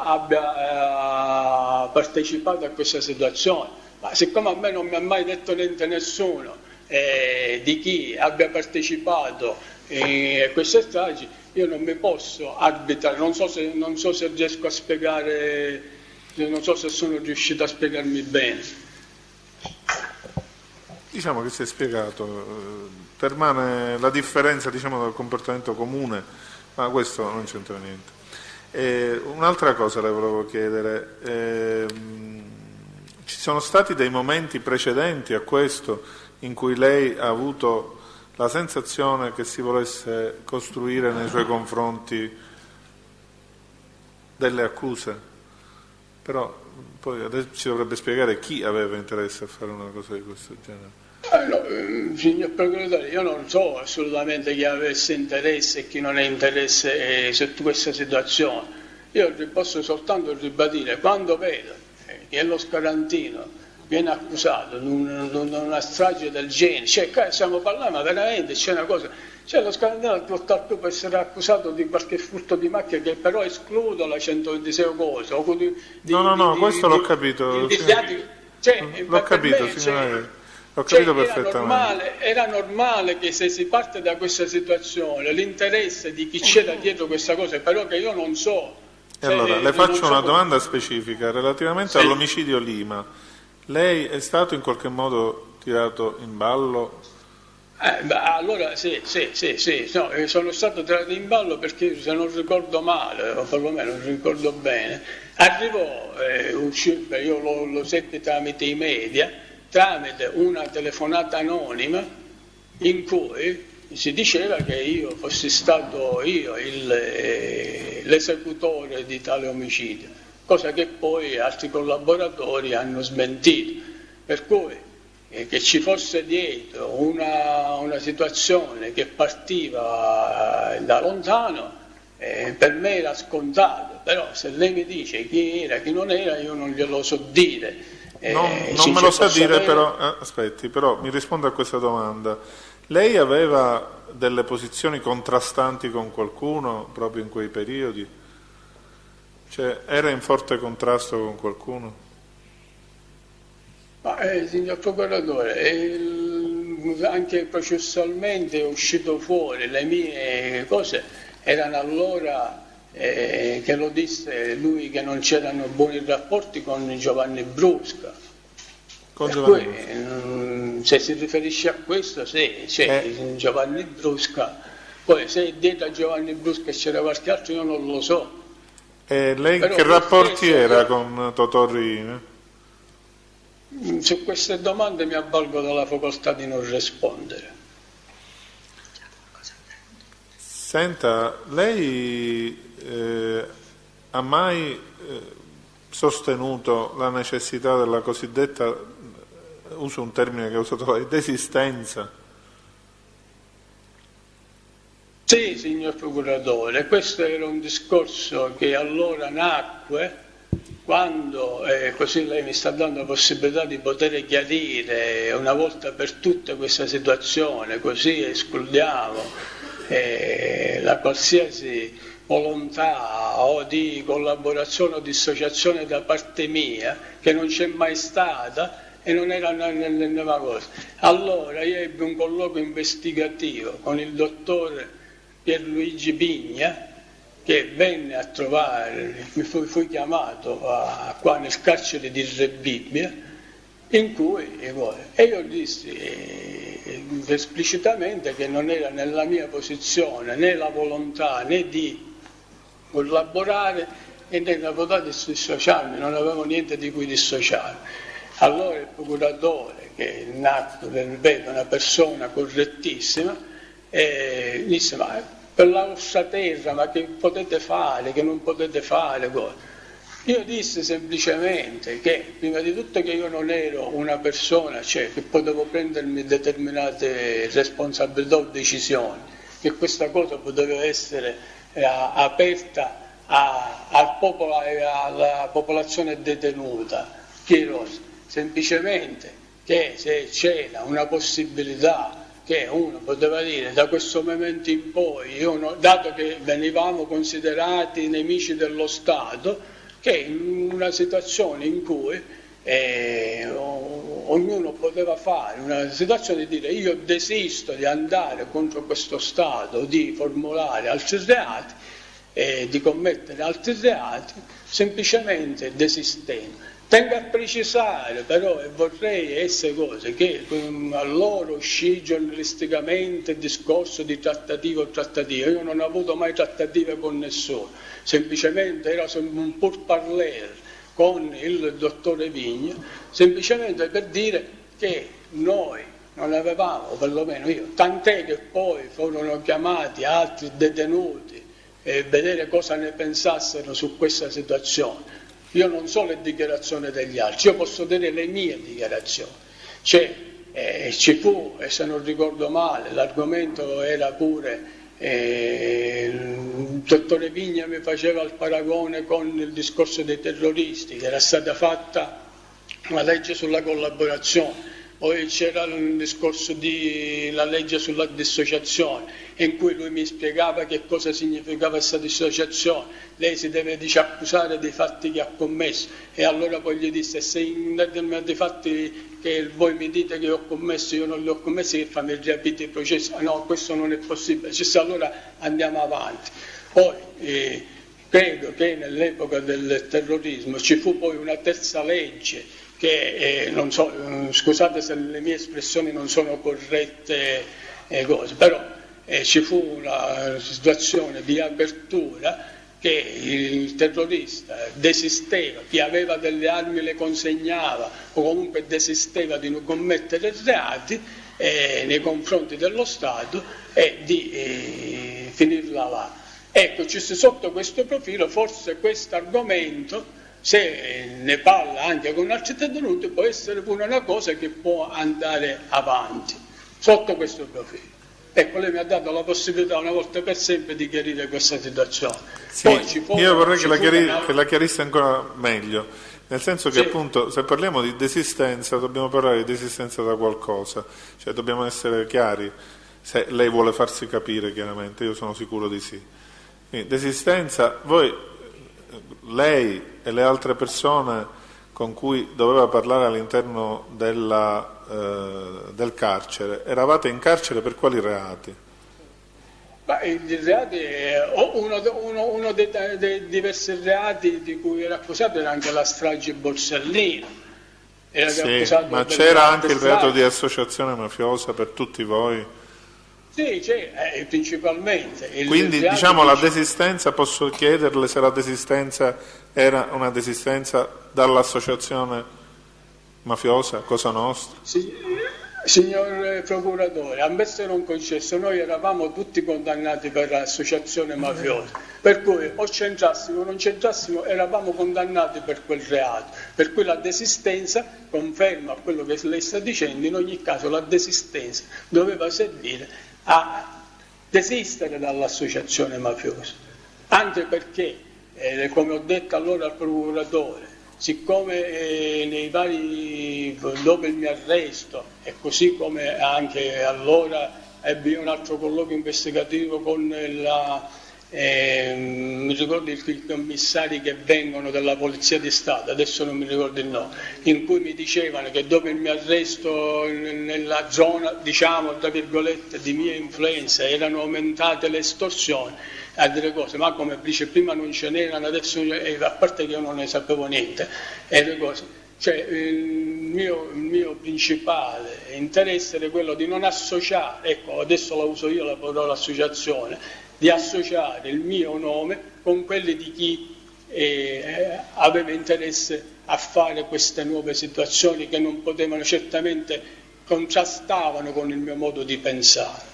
abbia partecipato a questa situazione. Ma siccome a me non mi ha mai detto niente nessuno di chi abbia partecipato a queste stragi, io non mi posso arbitrare, non so se riesco a spiegare, non so se sono riuscito a spiegarmi bene. Diciamo che si è spiegato, permane la differenza, diciamo, dal comportamento comune, ma questo non c'entra niente. Un'altra cosa le volevo chiedere, ci sono stati dei momenti precedenti a questo in cui lei ha avuto la sensazione che si volesse costruire nei suoi confronti delle accuse? Però poi adesso ci dovrebbe spiegare chi aveva interesse a fare una cosa di questo genere. No, signor Procuratore, io non so assolutamente chi avesse interesse e chi non ha interesse su questa situazione. Io posso soltanto ribadire, quando vedo che lo Scarantino viene accusato di una strage del genere, cioè stiamo parlando, ma veramente c'è una cosa, cioè lo Scarantino può essere accusato di qualche furto di macchina che però escludo la 126 cosa. No, questo l'ho capito. L'ho capito, signore. L'ho capito perfettamente. Era normale che se si parte da questa situazione l'interesse di chi c'era dietro questa cosa, però che io non so. E allora, le faccio una domanda specifica relativamente all'omicidio Lima. Lei è stato in qualche modo tirato in ballo? Allora sì, no, sono stato tirato in ballo perché, se non ricordo male, o perlomeno non ricordo bene, arrivò, io lo seppi tramite i media, tramite una telefonata anonima in cui si diceva che io fossi stato l'esecutore di tale omicidio, cosa che poi altri collaboratori hanno smentito, per cui che ci fosse dietro una situazione che partiva da lontano, per me era scontato, però se lei mi dice chi era, chi non era, io non glielo so dire. Non me lo sa dire, però aspetti, però mi risponda a questa domanda. Lei aveva delle posizioni contrastanti con qualcuno proprio in quei periodi? Cioè, era in forte contrasto con qualcuno? Ma, signor Procuratore, anche processualmente è uscito fuori, le mie cose erano allora che lo disse lui, che non c'erano buoni rapporti con Giovanni Brusca. Se si riferisce a questo, sì, c'è Giovanni Brusca. Poi se dietro a Giovanni Brusca c'era qualche altro io non lo so. Lei però che rapporti era con Totò Riina? Su queste domande mi avvalgo della facoltà di non rispondere. Senta, lei ha mai sostenuto la necessità della cosiddetta, uso un termine che ha usato lei, desistenza? Sì, signor Procuratore, questo era un discorso che allora nacque quando, così lei mi sta dando la possibilità di poter chiarire una volta per tutte questa situazione, così escludiamo la qualsiasi volontà o di collaborazione o dissociazione da parte mia, che non c'è mai stata e non era nella cosa. Allora io ebbi un colloquio investigativo con il dottor Pierluigi Pigna, che venne a trovare, fui chiamato qua nel carcere di Rebibbia, in cui e io dissi esplicitamente che non era nella mia posizione né la volontà né di collaborare e né la volontà di dissociarmi, non avevo niente di cui dissociarmi. Allora il procuratore, che è ripeto, una persona correttissima, disse: ma per la vostra terra, ma che potete fare, che non potete fare? Io dissi semplicemente che prima di tutto che io non ero una persona, cioè che potevo prendermi determinate responsabilità o decisioni, che questa cosa poteva essere aperta al popolo e alla popolazione detenuta, semplicemente che se c'era una possibilità che uno poteva dire da questo momento in poi, dato che venivamo considerati nemici dello Stato, che in una situazione in cui ognuno poteva fare una situazione di dire io desisto di andare contro questo Stato, di formulare altri reati, di commettere altri reati, semplicemente desistendo. Tengo a precisare però, e vorrei essere cose, che allora uscì giornalisticamente il discorso di trattativa o trattativa. Io non ho avuto mai trattative con nessuno, semplicemente era un pourparlers con il dottore Vigna, semplicemente per dire che noi non avevamo, o perlomeno io, tant'è che poi furono chiamati altri detenuti e vedere cosa ne pensassero su questa situazione. Io non so le dichiarazioni degli altri, io posso dire le mie dichiarazioni. Ci fu, e se non ricordo male, l'argomento era pure, il dottore Vigna mi faceva il paragone con il discorso dei terroristi, che era stata fatta una legge sulla collaborazione. Poi c'era un discorso la legge sulla dissociazione, in cui lui mi spiegava che cosa significava questa dissociazione. Lei si deve accusare dei fatti che ha commesso, e allora poi gli disse: se in determinati fatti che voi mi dite che ho commesso io non li ho commessi, che fammi riaprire i processi. No, questo non è possibile. Allora andiamo avanti. Poi credo che nell'epoca del terrorismo ci fu poi una terza legge che non so, scusate se le mie espressioni non sono corrette, però ci fu una situazione di apertura che il terrorista desisteva, chi aveva delle armi le consegnava o comunque desisteva di non commettere reati nei confronti dello Stato e di finirla là. Ecco, sotto questo profilo forse questo argomento, se ne parla anche con altri detenuti, può essere pure una cosa che può andare avanti, sotto questo profilo. Ecco, lei mi ha dato la possibilità una volta per sempre di chiarire questa situazione. Sì, poi io vorrei che la chiarisse ancora meglio, nel senso che appunto se parliamo di desistenza dobbiamo parlare di desistenza da qualcosa, cioè dobbiamo essere chiari, se lei vuole farsi capire chiaramente, io sono sicuro di sì. Quindi, desistenza, lei e le altre persone con cui doveva parlare all'interno del carcere, eravate in carcere per quali reati? I reati, uno dei diversi reati di cui era accusato era anche la strage Borsellino. Sì, ma c'era anche il reato di associazione mafiosa per tutti voi? Sì, c'è, principalmente. Quindi diciamo la desistenza, posso chiederle se la desistenza era una desistenza dall'associazione mafiosa, Cosa Nostra? Signor procuratore, a me se non concesso, noi eravamo tutti condannati per associazione mafiosa, per cui o c'entrassimo o non c'entrassimo eravamo condannati per quel reato, per cui la desistenza conferma quello che lei sta dicendo. In ogni caso la desistenza doveva servire a desistere dall'associazione mafiosa, anche perché, come ho detto allora al procuratore, siccome nei vari, dopo il mio arresto, e così come anche allora ebbi un altro colloquio investigativo con mi ricordo i commissari che vengono dalla Polizia di Stato, adesso non mi ricordo il nome, in cui mi dicevano che dopo il mio arresto nella zona, diciamo, tra virgolette, di mia influenza erano aumentate le estorsioni, a dire cose, ma come dice prima non ce n'erano, adesso, a parte che io non ne sapevo niente, e le cose. Cioè, il mio principale interesse era quello di non associare, ecco, adesso la uso io la parola associazione, di associare il mio nome con quelli di chi aveva interesse a fare queste nuove situazioni che non potevano, certamente contrastavano con il mio modo di pensare.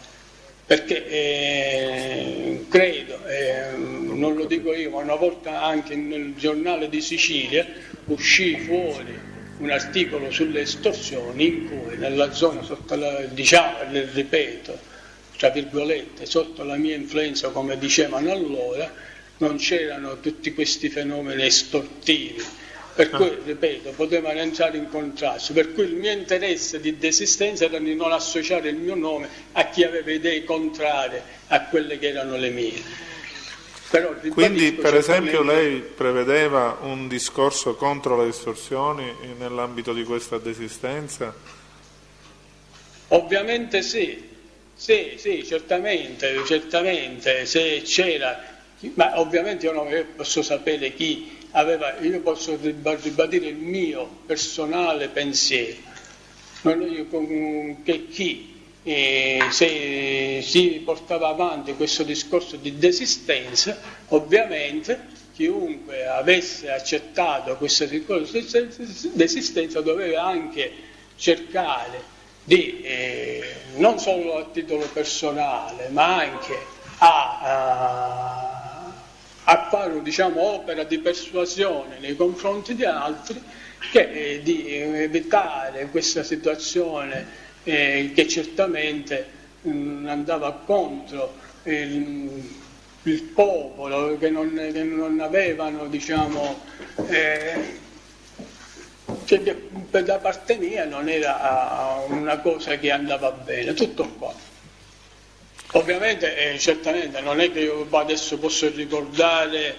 Perché credo, non lo dico io, ma una volta anche nel giornale di Sicilia uscì fuori un articolo sulle estorsioni in cui nella zona sotto diciamo, ripeto, tra virgolette, sotto la mia influenza, come dicevano allora, non c'erano tutti questi fenomeni estortivi. Per cui, ripeto, potevano entrare in contrasto, per cui il mio interesse di desistenza era di non associare il mio nome a chi aveva idee contrarie a quelle che erano le mie. Però, quindi, per esempio, lei prevedeva un discorso contro le estorsioni nell'ambito di questa desistenza? Ovviamente sì, certamente, se c'era, ma ovviamente io non posso sapere chi io posso ribadire il mio personale pensiero, che chi se si portava avanti questo discorso di desistenza, ovviamente chiunque avesse accettato questo discorso di desistenza doveva anche cercare di, non solo a titolo personale, ma anche a fare, diciamo, opera di persuasione nei confronti di altri, di evitare questa situazione che certamente andava contro il popolo, che non avevano, diciamo, che da parte mia non era una cosa che andava bene, tutto qua. Ovviamente, certamente, non è che io adesso posso ricordare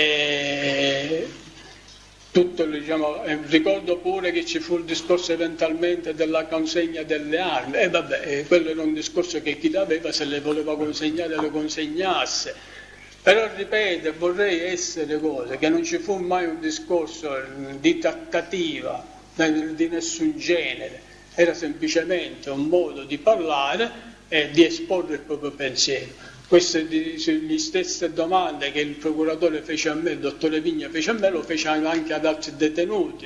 tutto, diciamo, ricordo pure che ci fu il discorso eventualmente della consegna delle armi, e vabbè, quello era un discorso che chi l'aveva, se le voleva consegnare, le consegnasse. Però, ripeto, vorrei essere cose, che non ci fu mai un discorso di trattativa di nessun genere, era semplicemente un modo di parlare e di esporre il proprio pensiero. Queste le stesse domande che il procuratore fece a me, il dottore Vigna fece a me, lo fece anche ad altri detenuti,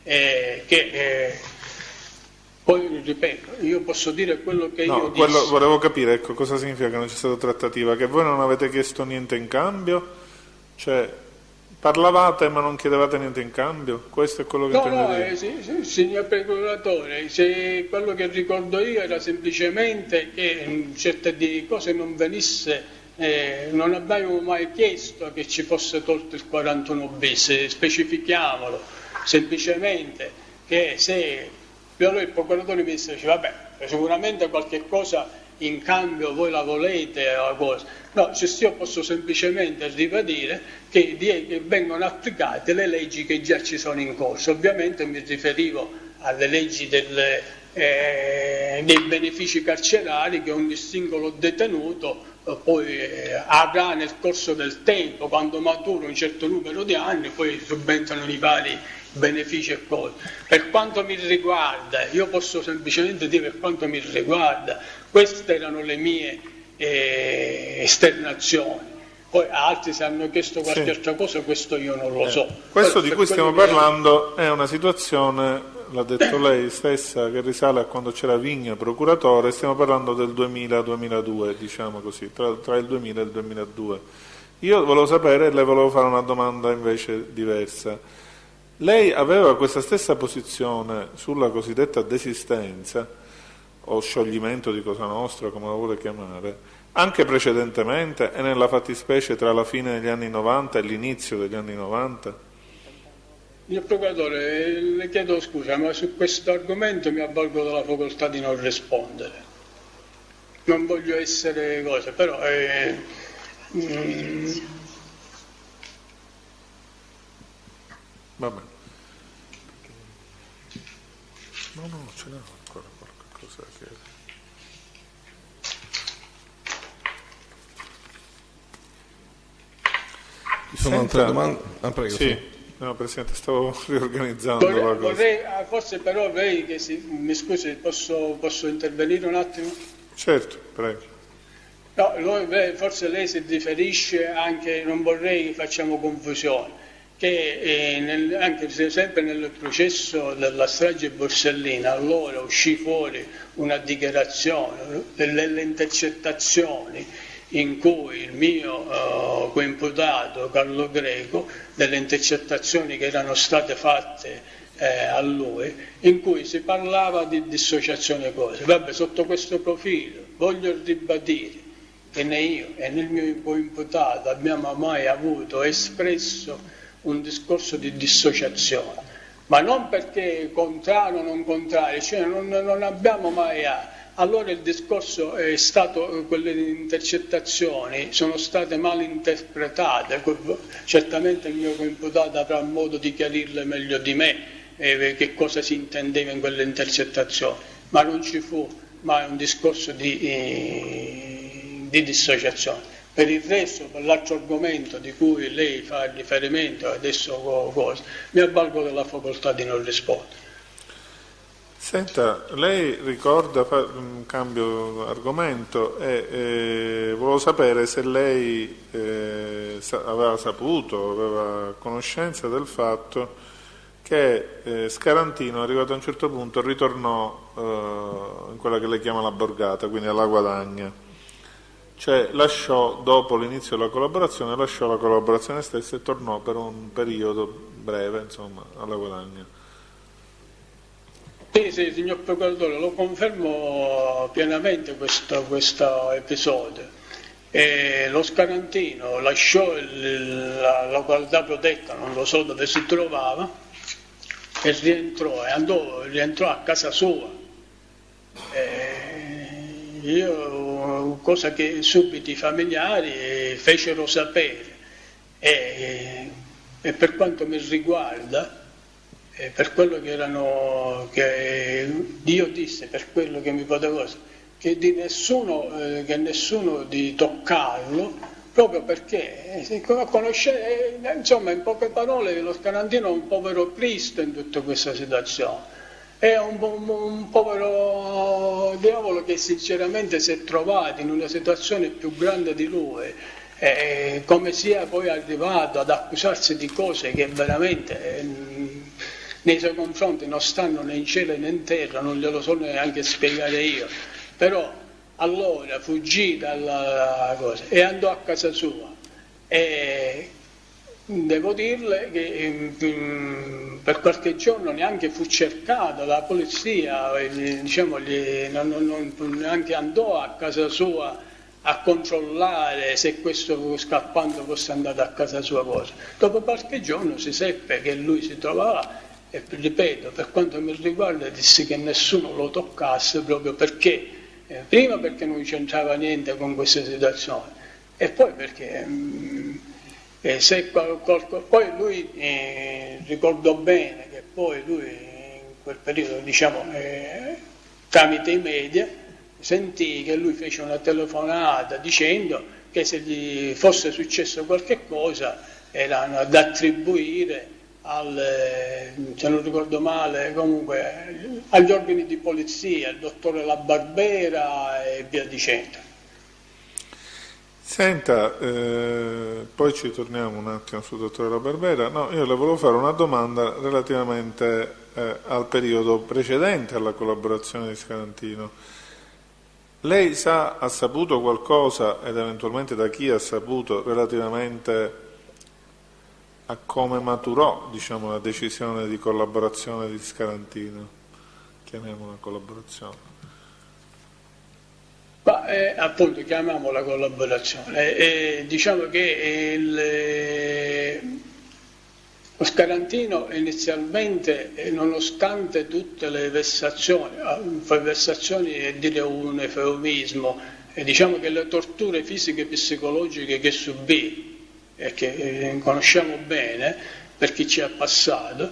poi ripeto, io posso dire quello che io dissi. Volevo capire, ecco, cosa significa che non c'è stata trattativa, che voi non avete chiesto niente in cambio? Cioè, parlavate ma non chiedevate niente in cambio? Questo è quello che intendo dire? Sì, signor procuratore, quello che ricordo io era semplicemente che certe cose non venisse, non abbiamo mai chiesto che ci fosse tolto il 41 bis, specifichiamolo, semplicemente che se il procuratore mi dice, vabbè, sicuramente qualche cosa in cambio voi la volete o cosa. No, io posso semplicemente ribadire che vengono applicate le leggi che già ci sono in corso. Ovviamente mi riferivo alle leggi dei benefici carcerari che ogni singolo detenuto poi avrà nel corso del tempo, quando matura un certo numero di anni, poi subentrano i vari benefici e cose. Per quanto mi riguarda, io posso semplicemente dire per quanto mi riguarda, queste erano le mie esternazioni. Poi altri se hanno chiesto qualche altra cosa, questo io non lo so. Questo di cui stiamo parlando è una situazione l'ha detto lei stessa, che risale a quando c'era Vigna procuratore, stiamo parlando del 2000-2002, diciamo così, tra il 2000 e il 2002. Io volevo sapere, e le volevo fare una domanda invece diversa. Lei aveva questa stessa posizione sulla cosiddetta desistenza, o scioglimento di Cosa Nostra, come la vuole chiamare, anche precedentemente e nella fattispecie tra la fine degli anni 90 e l'inizio degli anni 90? Signor Procuratore, le chiedo scusa, ma su questo argomento mi avvalgo della facoltà di non rispondere. Non voglio essere cosa, però... Va bene. No, ce n'è ancora qualcosa che... Ci sono altre domande? Ah, prego. Sì. No, Presidente, stavo riorganizzando la cosa. Vorrei, forse però lei, mi scusi, posso intervenire un attimo? Certo, prego. No, forse lei si riferisce anche, non vorrei che facciamo confusione, che anche se sempre nel processo della strage borsellina allora uscì fuori una dichiarazione delle intercettazioni in cui il mio coimputato Carlo Greco, delle intercettazioni che erano state fatte a lui, in cui si parlava di dissociazione cose. Vabbè, sotto questo profilo voglio ribadire che né io e né il mio coimputato abbiamo mai avuto espresso un discorso di dissociazione, ma non perché contrario o non contrario, cioè non abbiamo mai... Allora il discorso è stato, quelle intercettazioni sono state mal interpretate, certamente il mio coimputato avrà modo di chiarirle meglio di me che cosa si intendeva in quelle intercettazioni, ma non ci fu mai un discorso di dissociazione. Per il resto, per l'altro argomento di cui lei fa riferimento adesso, mi avvalgo della facoltà di non rispondere. Senta, lei ricorda, cambio argomento, volevo sapere se lei aveva saputo, aveva conoscenza del fatto che Scarantino, arrivato a un certo punto, ritornò in quella che lei chiama la borgata, quindi alla guadagna. Cioè lasciò, dopo l'inizio della collaborazione, lasciò la collaborazione stessa e tornò per un periodo breve, insomma, alla guadagna. Sì, signor Procuratore, lo confermo pienamente questo episodio. Lo Scarantino lasciò la località protetta, non lo so dove si trovava, e rientrò a casa sua. Cosa che subito i familiari fecero sapere. E per quanto mi riguarda, per quello che Dio disse, per quello che mi poteva, che nessuno di toccarlo, proprio perché insomma, in poche parole, lo Scarantino è un povero Cristo in tutta questa situazione. È un povero diavolo che sinceramente si è trovato in una situazione più grande di lui, come sia poi arrivato ad accusarsi di cose che veramente nei suoi confronti non stanno né in cielo né in terra, non glielo so neanche spiegare io, però allora fuggì dalla cosa e andò a casa sua e devo dirle che per qualche giorno neanche fu cercato dalla polizia, diciamo, neanche andò a casa sua a controllare se questo scappando fosse andato a casa sua cosa. Dopo qualche giorno si seppe che lui si trovava e, ripeto, per quanto mi riguarda dissi che nessuno lo toccasse proprio perché, prima perché non c'entrava niente con questa situazione e poi perché poi lui ricordò bene che poi lui in quel periodo, diciamo, tramite i media sentì che lui fece una telefonata dicendo che se gli fosse successo qualche cosa erano da attribuire se non ricordo male, comunque agli organi di polizia, il dottore La Barbera e via dicendo. Senta, poi ci torniamo un attimo sul dottore La Barbera. No, io le volevo fare una domanda relativamente al periodo precedente alla collaborazione di Scarantino. Lei ha saputo qualcosa, ed eventualmente da chi ha saputo, relativamente a come maturò, diciamo, la decisione di collaborazione di Scarantino? Chiamiamola collaborazione. Ma, appunto, chiamiamola collaborazione. Diciamo che lo Scarantino inizialmente, nonostante tutte le vessazioni è dire un eufemismo, diciamo che le torture fisiche e psicologiche che subì e che conosciamo bene per chi ci è passato,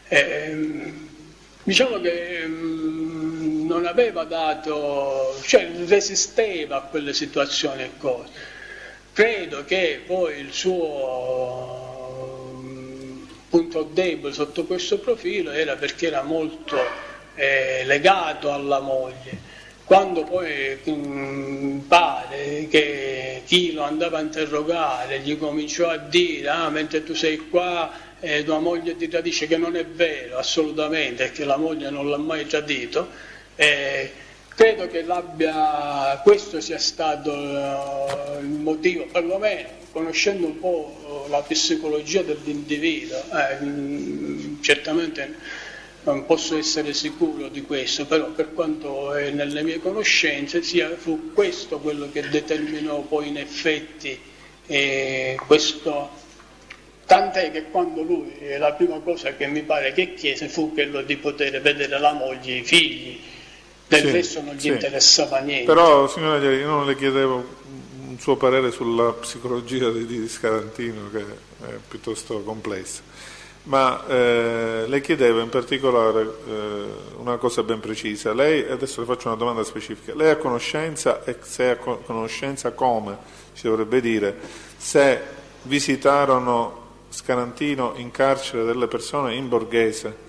diciamo che non aveva dato, cioè resisteva a quelle situazioni e cose. Credo che poi il suo punto debole sotto questo profilo era perché era molto legato alla moglie. Quando poi pare che chi lo andava a interrogare gli cominciò a dire mentre tu sei qua tua moglie ti tradisce, che non è vero assolutamente, perché la moglie non l'ha mai tradito, credo che questo sia stato il motivo, perlomeno conoscendo un po' la psicologia dell'individuo, certamente non posso essere sicuro di questo, però per quanto è nelle mie conoscenze fu questo quello che determinò poi in effetti questo, tant'è che quando lui, la prima cosa che mi pare che chiese fu quello di poter vedere la moglie e i figli, del resto non gli interessava niente. Però signora Ieri, io non le chiedevo un suo parere sulla psicologia di Scarantino, che è piuttosto complessa, ma le chiedevo in particolare una cosa ben precisa. Lei, adesso le faccio una domanda specifica, lei ha conoscenza, e se ha conoscenza come, ci dovrebbe dire, se visitarono Scarantino in carcere delle persone in Borghese?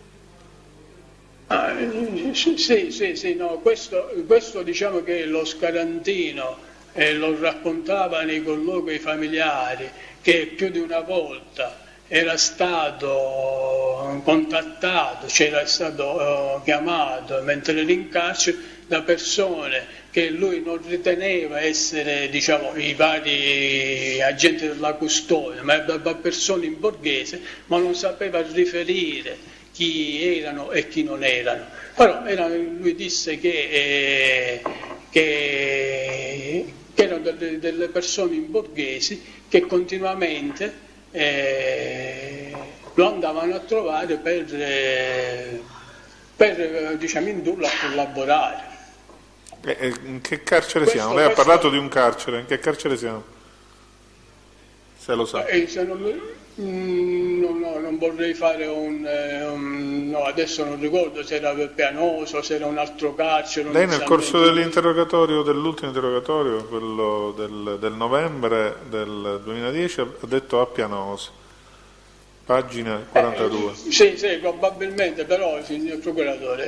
Sì, no, questo diciamo che lo Scarantino lo raccontava nei colloqui familiari, che più di una volta era stato contattato, c'era stato chiamato mentre era in carcere da persone che lui non riteneva essere, diciamo, i vari agenti della custodia, ma da persone in Borghese, ma non sapeva riferire chi erano e chi non erano. Però lui disse che erano delle persone in Borghese che continuamente lo andavano a trovare per diciamo, indurlo a collaborare. In che carcere siamo? Lei ha parlato di un carcere, in che carcere siamo? Se lo sa. Non vorrei fare no, adesso non ricordo se era Pianoso, se era un altro carcere. Lei nel corso dell'interrogatorio, dell'ultimo interrogatorio, quello del novembre del 2010, ha detto a Pianoso, pagina 42. Sì, probabilmente, però signor procuratore,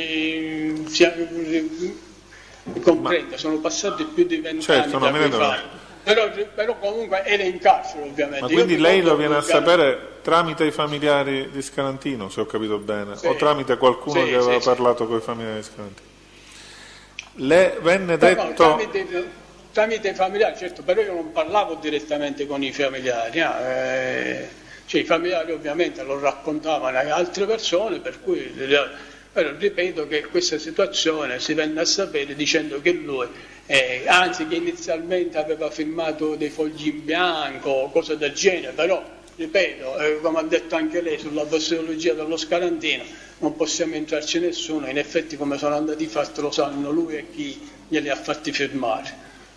comprende, sono passati più di 20 certo, anni da quei fatti. Però comunque era in carcere, ovviamente. Ma quindi lei lo viene a sapere tramite i familiari di Scarantino, se ho capito bene, o tramite qualcuno che aveva parlato con i familiari di Scarantino? Le venne detto... No, tramite i familiari, certo, però io non parlavo direttamente con i familiari. Cioè, i familiari ovviamente lo raccontavano a altre persone, per cui... Però ripeto che questa situazione si venne a sapere dicendo che lui, anzi che inizialmente aveva firmato dei fogli in bianco, cose del genere, però ripeto, come ha detto anche lei sulla psicologia dello Scarantino, non possiamo entrarci nessuno, in effetti come sono andati fatti lo sanno lui e chi glieli ha fatti firmare.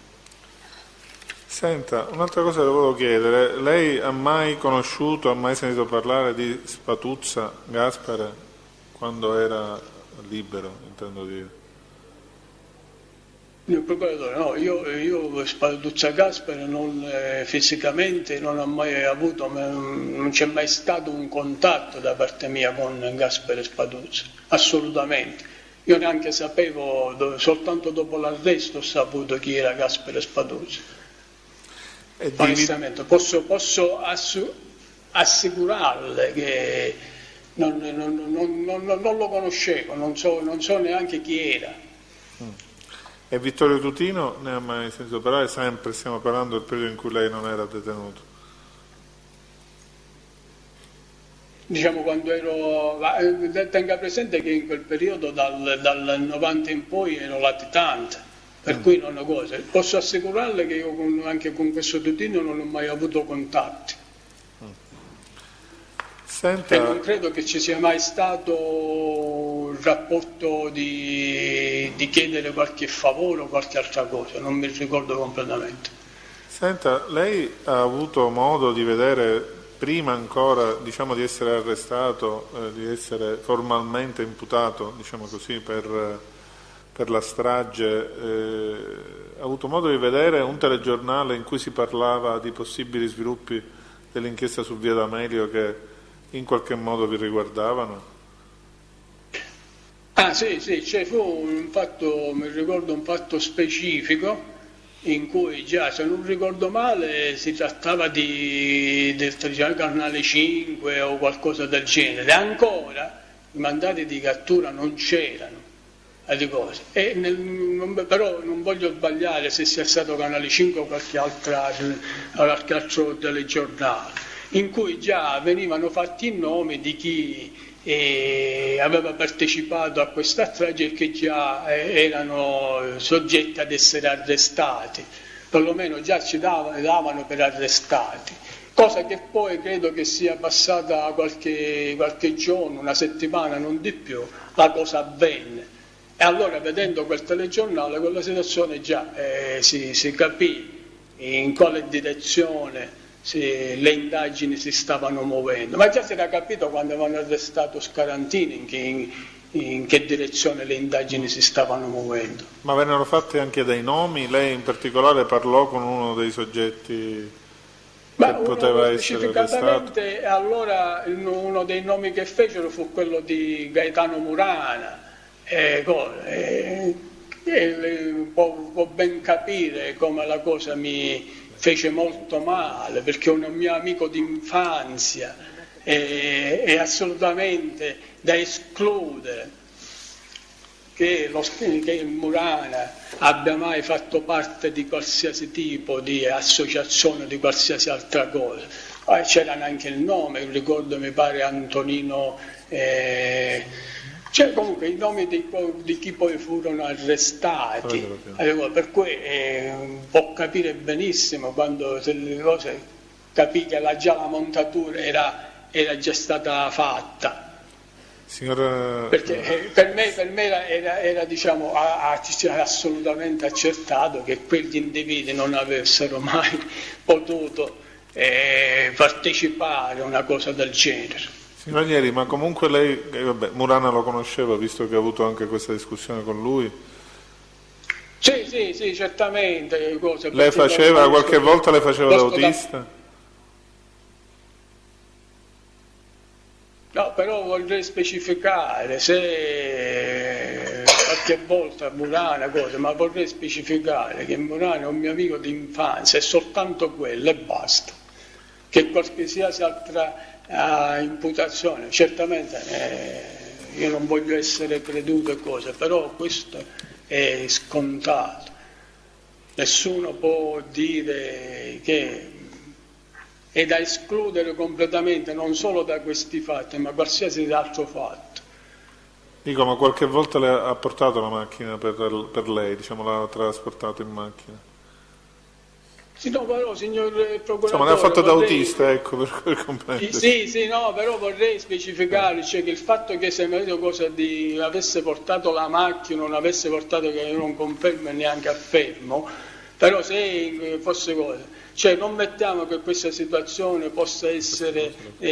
Senta, un'altra cosa che volevo chiedere, lei ha mai conosciuto, ha mai sentito parlare di Spatuzza Gaspare? Quando era libero, intendo dire. Il procuratore, no, io Spatuzza Gaspare fisicamente non ho mai avuto, non c'è mai stato un contatto da parte mia con Gaspare Spatuzza, assolutamente. Io neanche sapevo, soltanto dopo l'arresto ho saputo chi era Gaspare Spatuzza. onestamente. Posso assicurarle che non lo conoscevo, non so neanche chi era. E Vittorio Tutino ne ha mai sentito parlare? Sempre stiamo parlando del periodo in cui lei non era detenuto. Diciamo quando tenga presente che in quel periodo dal 90 in poi ero latitante, per cui non ho cose. Posso assicurarle che io anche con questo Tutino non ho mai avuto contatti. Senta... E non credo che ci sia mai stato un rapporto di chiedere qualche favore o qualche altra cosa, non mi ricordo completamente. Senta, lei ha avuto modo di vedere, prima ancora di essere arrestato, di essere formalmente imputato, diciamo così, per la strage, ha avuto modo di vedere un telegiornale in cui si parlava di possibili sviluppi dell'inchiesta su Via D'Amelio che in qualche modo vi riguardavano? Ah sì, fu un fatto, mi ricordo un fatto specifico in cui già, se non ricordo male, si trattava del Canale 5 o qualcosa del genere. Ancora i mandati di cattura non c'erano, di cose. Però non voglio sbagliare se sia stato Canale 5 o qualche altro telegiornale, in cui già venivano fatti i nomi di chi aveva partecipato a questa strage e che già erano soggetti ad essere arrestati, perlomeno già ci davano per arrestati, cosa che poi credo che sia passata qualche giorno, una settimana, non di più, la cosa avvenne. E allora, vedendo quel telegiornale, quella situazione già si capì in quale direzione le indagini si stavano muovendo, ma già si era capito quando avevano arrestato Scarantini in che direzione le indagini si stavano muovendo. Ma vennero fatti anche dei nomi? Lei in particolare parlò con uno dei soggetti che poteva essere arrestato? Allora uno dei nomi che fecero fu quello di Gaetano Murana, può ben capire come la cosa mi fece molto male, perché un mio amico d'infanzia è assolutamente da escludere che il Murana abbia mai fatto parte di qualsiasi tipo di associazione, di qualsiasi altra cosa. C'era anche il nome, ricordo, mi pare Antonino, c'è comunque i nomi di chi poi furono arrestati, per cui può capire benissimo quando le cose, capì che già la montatura era già stata fatta. Signora... Perché per me era diciamo, assolutamente accertato che quegli individui non avessero mai potuto partecipare a una cosa del genere. Signor Ranieri, ma comunque lei, Murana lo conosceva, visto che ha avuto anche questa discussione con lui? Sì, certamente. Lei faceva, qualche volta le faceva da autista? No, però vorrei specificare, se qualche volta Murana ma vorrei specificare che Murana è un mio amico di infanzia, è soltanto quello e basta. Che qualsiasi altra imputazione, certamente io non voglio essere creduto e cose, però questo è scontato. Nessuno può dire che è da escludere completamente, non solo da questi fatti, ma qualsiasi altro fatto. Dico, ma qualche volta le ha portato la macchina per lei, diciamo, l'ha trasportato in macchina? Sì, no, però, signor procuratore... Insomma, ne ha fatto da autista, ecco, per comprendere. Sì, no, però vorrei specificare, cioè che il fatto che se marito avesse portato la macchina, non avesse portato, che io non confermo e neanche affermo, però se fosse cosa, cioè non mettiamo che questa situazione possa essere,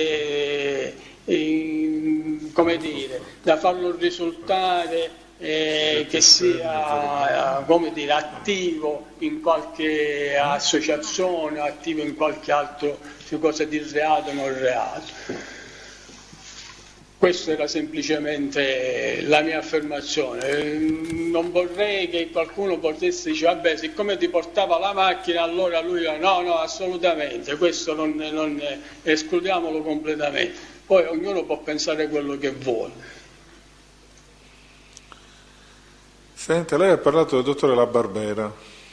come dire, da farlo risultare che sia, come dire, attivo in qualche associazione, attivo in qualche altro cosa di reato o non reato. Questa era semplicemente la mia affermazione. Non vorrei che qualcuno potesse dire, vabbè, siccome ti portava la macchina, allora lui no, assolutamente, questo non escludiamolo completamente. Poi ognuno può pensare quello che vuole. Senta, lei ha parlato del dottore La Barbera,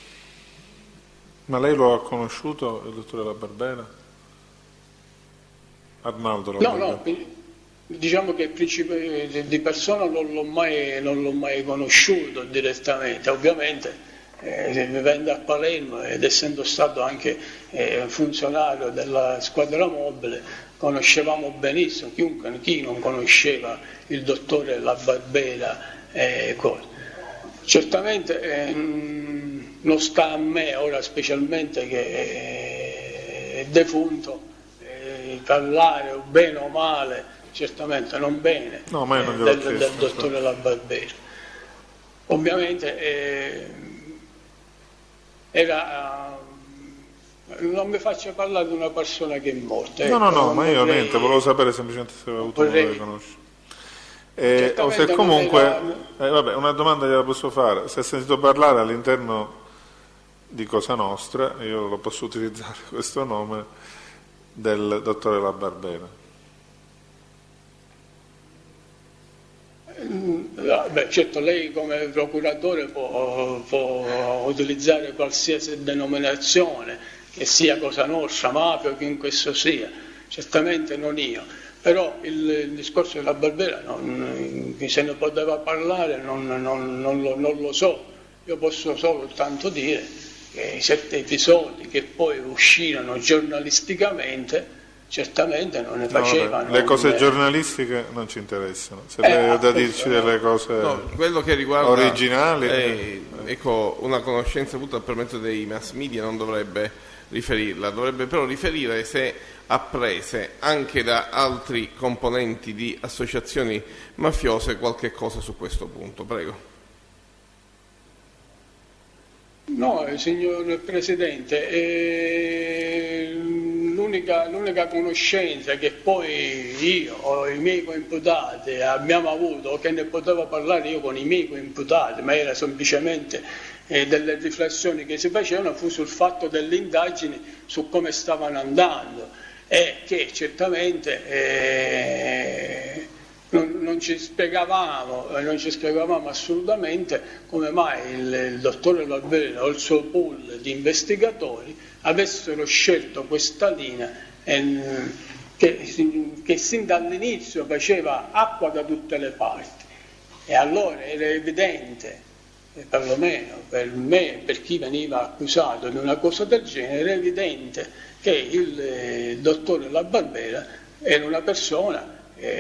ma lei lo ha conosciuto, il dottore La Barbera? Arnaldo La Barbera? No, diciamo che di persona non l'ho mai conosciuto direttamente, ovviamente vivendo a Palermo ed essendo stato anche funzionario della squadra mobile, conoscevamo benissimo, chi non conosceva il dottore La Barbera. Certamente non sta a me ora, specialmente che è defunto, parlare bene o male, certamente non bene, no, ma non del dottore La Barbera. Ovviamente non mi faccia parlare di una persona che è morta. No, ma io niente, volevo sapere semplicemente se aveva avuto modo di conoscere. O se comunque, vabbè, una domanda gliela posso fare: se ha sentito parlare all'interno di Cosa Nostra, io lo posso utilizzare questo nome, del dottore La Barbera? Beh, certo, lei come procuratore può utilizzare qualsiasi denominazione, che sia Cosa Nostra, mafia, chiunque esso sia, certamente non io. Però il discorso della Barbera, se ne poteva parlare, non lo so. Io posso soltanto dire che i 7 episodi che poi uscirono giornalisticamente certamente non ne facevano. Le cose giornalistiche non ci interessano. Se lei ha da dirci delle cose quello che riguarda, originali, ecco, una conoscenza avuta per mezzo dei mass media non dovrebbe riferirla, dovrebbe però riferire se apprese anche da altri componenti di associazioni mafiose qualche cosa su questo punto. Prego. No, signor Presidente, l'unica conoscenza che poi io o i miei coimputati abbiamo avuto, o che ne potevo parlare io con i miei coimputati, ma era semplicemente delle riflessioni che si facevano, fu sul fatto delle indagini su come stavano andando, e che certamente non ci spiegavamo assolutamente come mai il dottore Barbera o il suo pool di investigatori avessero scelto questa linea che sin dall'inizio faceva acqua da tutte le parti. E allora era evidente, perlomeno per me e per chi veniva accusato di una cosa del genere, era evidente che il dottore La Barbera era una persona,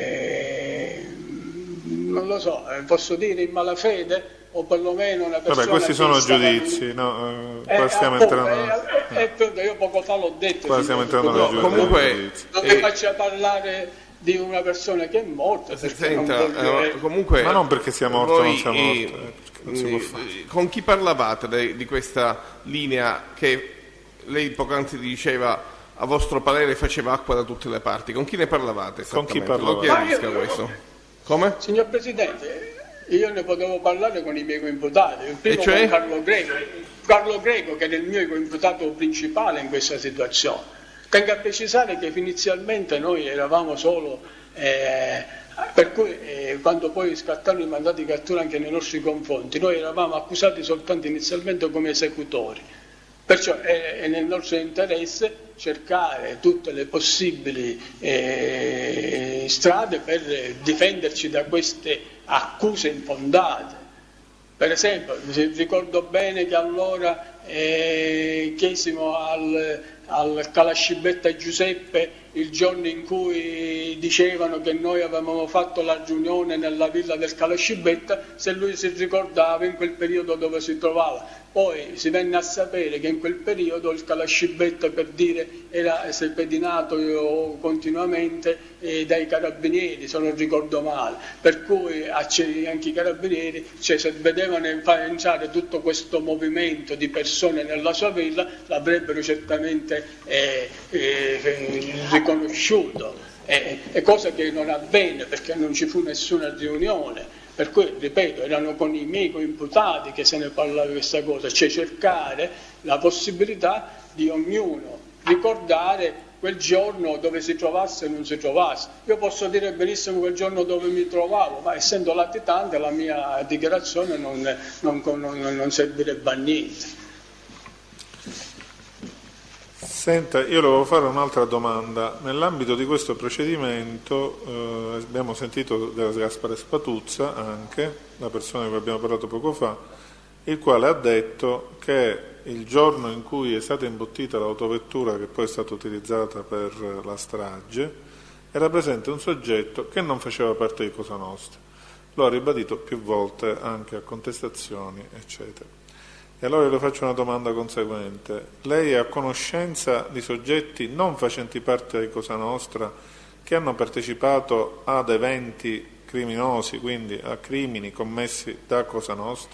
non lo so, posso dire in malafede, o perlomeno una persona. Vabbè, questi sono giudizi, no? Qua stiamo entrando. Io poco fa l'ho detto. Qua stiamo entrando nel giudizio. Comunque, non mi faccia parlare di una persona che è morta. Comunque, ma non perché sia morto, non sia morto. Non si può fare. Con chi parlavate di questa linea che lei poc'anzi diceva, a vostro parere, faceva acqua da tutte le parti? Con chi ne parlavate esattamente? Con chi parlavate? Lo chiarisca questo. Come? Signor Presidente, io ne potevo parlare con i miei coimputati, il primo cioè? con Carlo Greco, che era il mio coimputato principale in questa situazione. Tengo a precisare che inizialmente noi eravamo solo, per cui quando poi scattarono i mandati di cattura anche nei nostri confronti, noi eravamo accusati soltanto inizialmente come esecutori. Perciò è nel nostro interesse cercare tutte le possibili strade per difenderci da queste accuse infondate. Per esempio, ricordo bene che allora chiesimo al Calascibetta Giuseppe, il giorno in cui dicevano che noi avevamo fatto la riunione nella villa del Calascibetta, se lui si ricordava in quel periodo dove si trovava. Poi si venne a sapere che in quel periodo il Calascibetta, per dire, era pedinato continuamente dai carabinieri, se non ricordo male, per cui anche i carabinieri, se vedevano entrare tutto questo movimento di persone nella sua villa, l'avrebbero certamente riconosciuto. e cosa che non avvenne perché non ci fu nessuna riunione, per cui, ripeto, erano con i miei coimputati che se ne parlava di questa cosa, cioè cercare la possibilità di ognuno ricordare quel giorno dove si trovasse e non si trovasse. Io posso dire benissimo quel giorno dove mi trovavo, ma essendo latitante la mia dichiarazione non servirebbe a niente. Senta, io le volevo fare un'altra domanda. Nell'ambito di questo procedimento abbiamo sentito della Gaspare Spatuzza anche, la persona di cui abbiamo parlato poco fa, il quale ha detto che il giorno in cui è stata imbottita l'autovettura che poi è stata utilizzata per la strage era presente un soggetto che non faceva parte di Cosa Nostra. Lo ha ribadito più volte anche a contestazioni, eccetera. E allora io le faccio una domanda conseguente. Lei è a conoscenza di soggetti non facenti parte di Cosa Nostra che hanno partecipato ad eventi criminosi, quindi a crimini commessi da Cosa Nostra?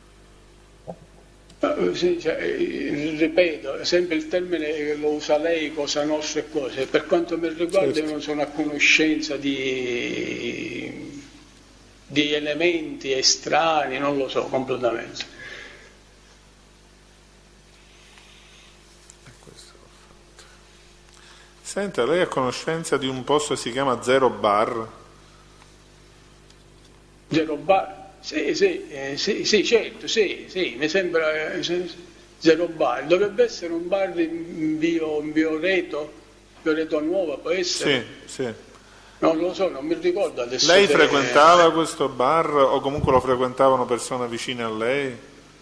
Sì, cioè, ripeto, sempre il termine lo usa lei, Cosa Nostra e cose. Per quanto mi riguarda, certo, io non sono a conoscenza di elementi estranei, non lo so completamente. Senta, lei è a conoscenza di un posto che si chiama Zero Bar? Zero Bar? Sì, certo, sì, mi sembra Zero Bar. Dovrebbe essere un bar in Vio Reto Nuova, può essere? Sì. Non lo so, non mi ricordo adesso. Lei frequentava questo bar o comunque lo frequentavano persone vicine a lei?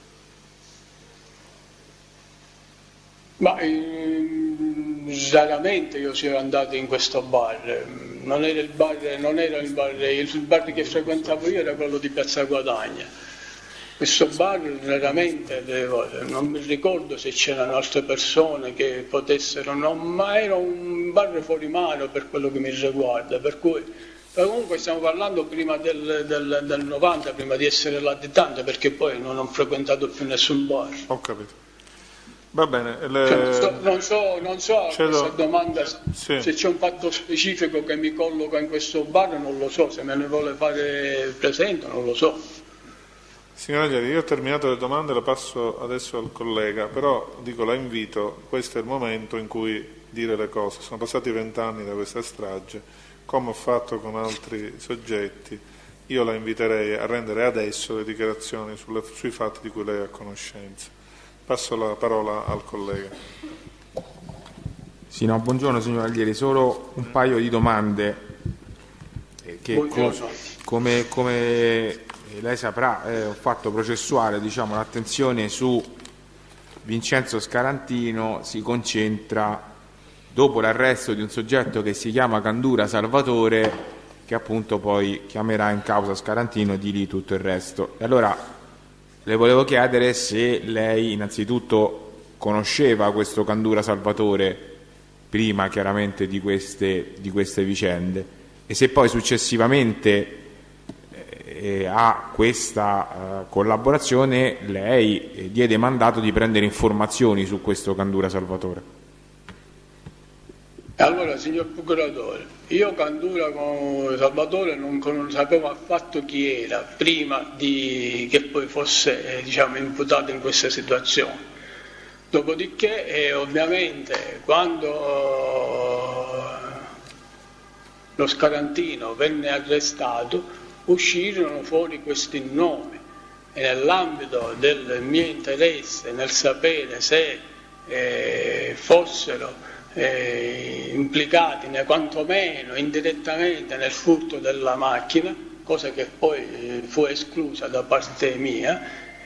Ma raramente io sono andato in questo bar. Non era il bar che frequentavo io era quello di Piazza Guadagna. Questo bar raramente, non mi ricordo se c'erano altre persone che potessero, ma era un bar fuori mano per quello che mi riguarda, per cui comunque stiamo parlando prima del 90, prima di essere latitante, perché poi non ho frequentato più nessun bar. Ho capito. Va bene. Non so questa domanda, sì, se c'è un fatto specifico che mi colloca in questo bar, non lo so, se me ne vuole fare presente, non lo so. Signora Aglieri, io ho terminato le domande, la passo adesso al collega, però dico, la invito, questo è il momento in cui dire le cose. Sono passati 20 anni da questa strage, come ho fatto con altri soggetti, io la inviterei a rendere adesso le dichiarazioni sui fatti di cui lei ha conoscenza. Passo la parola al collega. Sì, no, buongiorno signor Aglieri, solo un paio di domande che come lei saprà ho fatto processuale, diciamo, l'attenzione su Vincenzo Scarantino si concentra dopo l'arresto di un soggetto che si chiama Candura Salvatore, che appunto poi chiamerà in causa Scarantino e di lì tutto il resto. E allora le volevo chiedere se lei innanzitutto conosceva questo Candura Salvatore prima chiaramente di queste vicende e se poi successivamente a questa collaborazione lei diede mandato di prendere informazioni su questo Candura Salvatore. Allora, signor Procuratore, io Candura Salvatore non sapevo affatto chi era prima che poi fosse imputato in questa situazione. Dopodiché, ovviamente, quando lo Scarantino venne arrestato, uscirono fuori questi nomi e nell'ambito del mio interesse nel sapere se fossero implicati quantomeno indirettamente nel furto della macchina, cosa che poi fu esclusa da parte mia,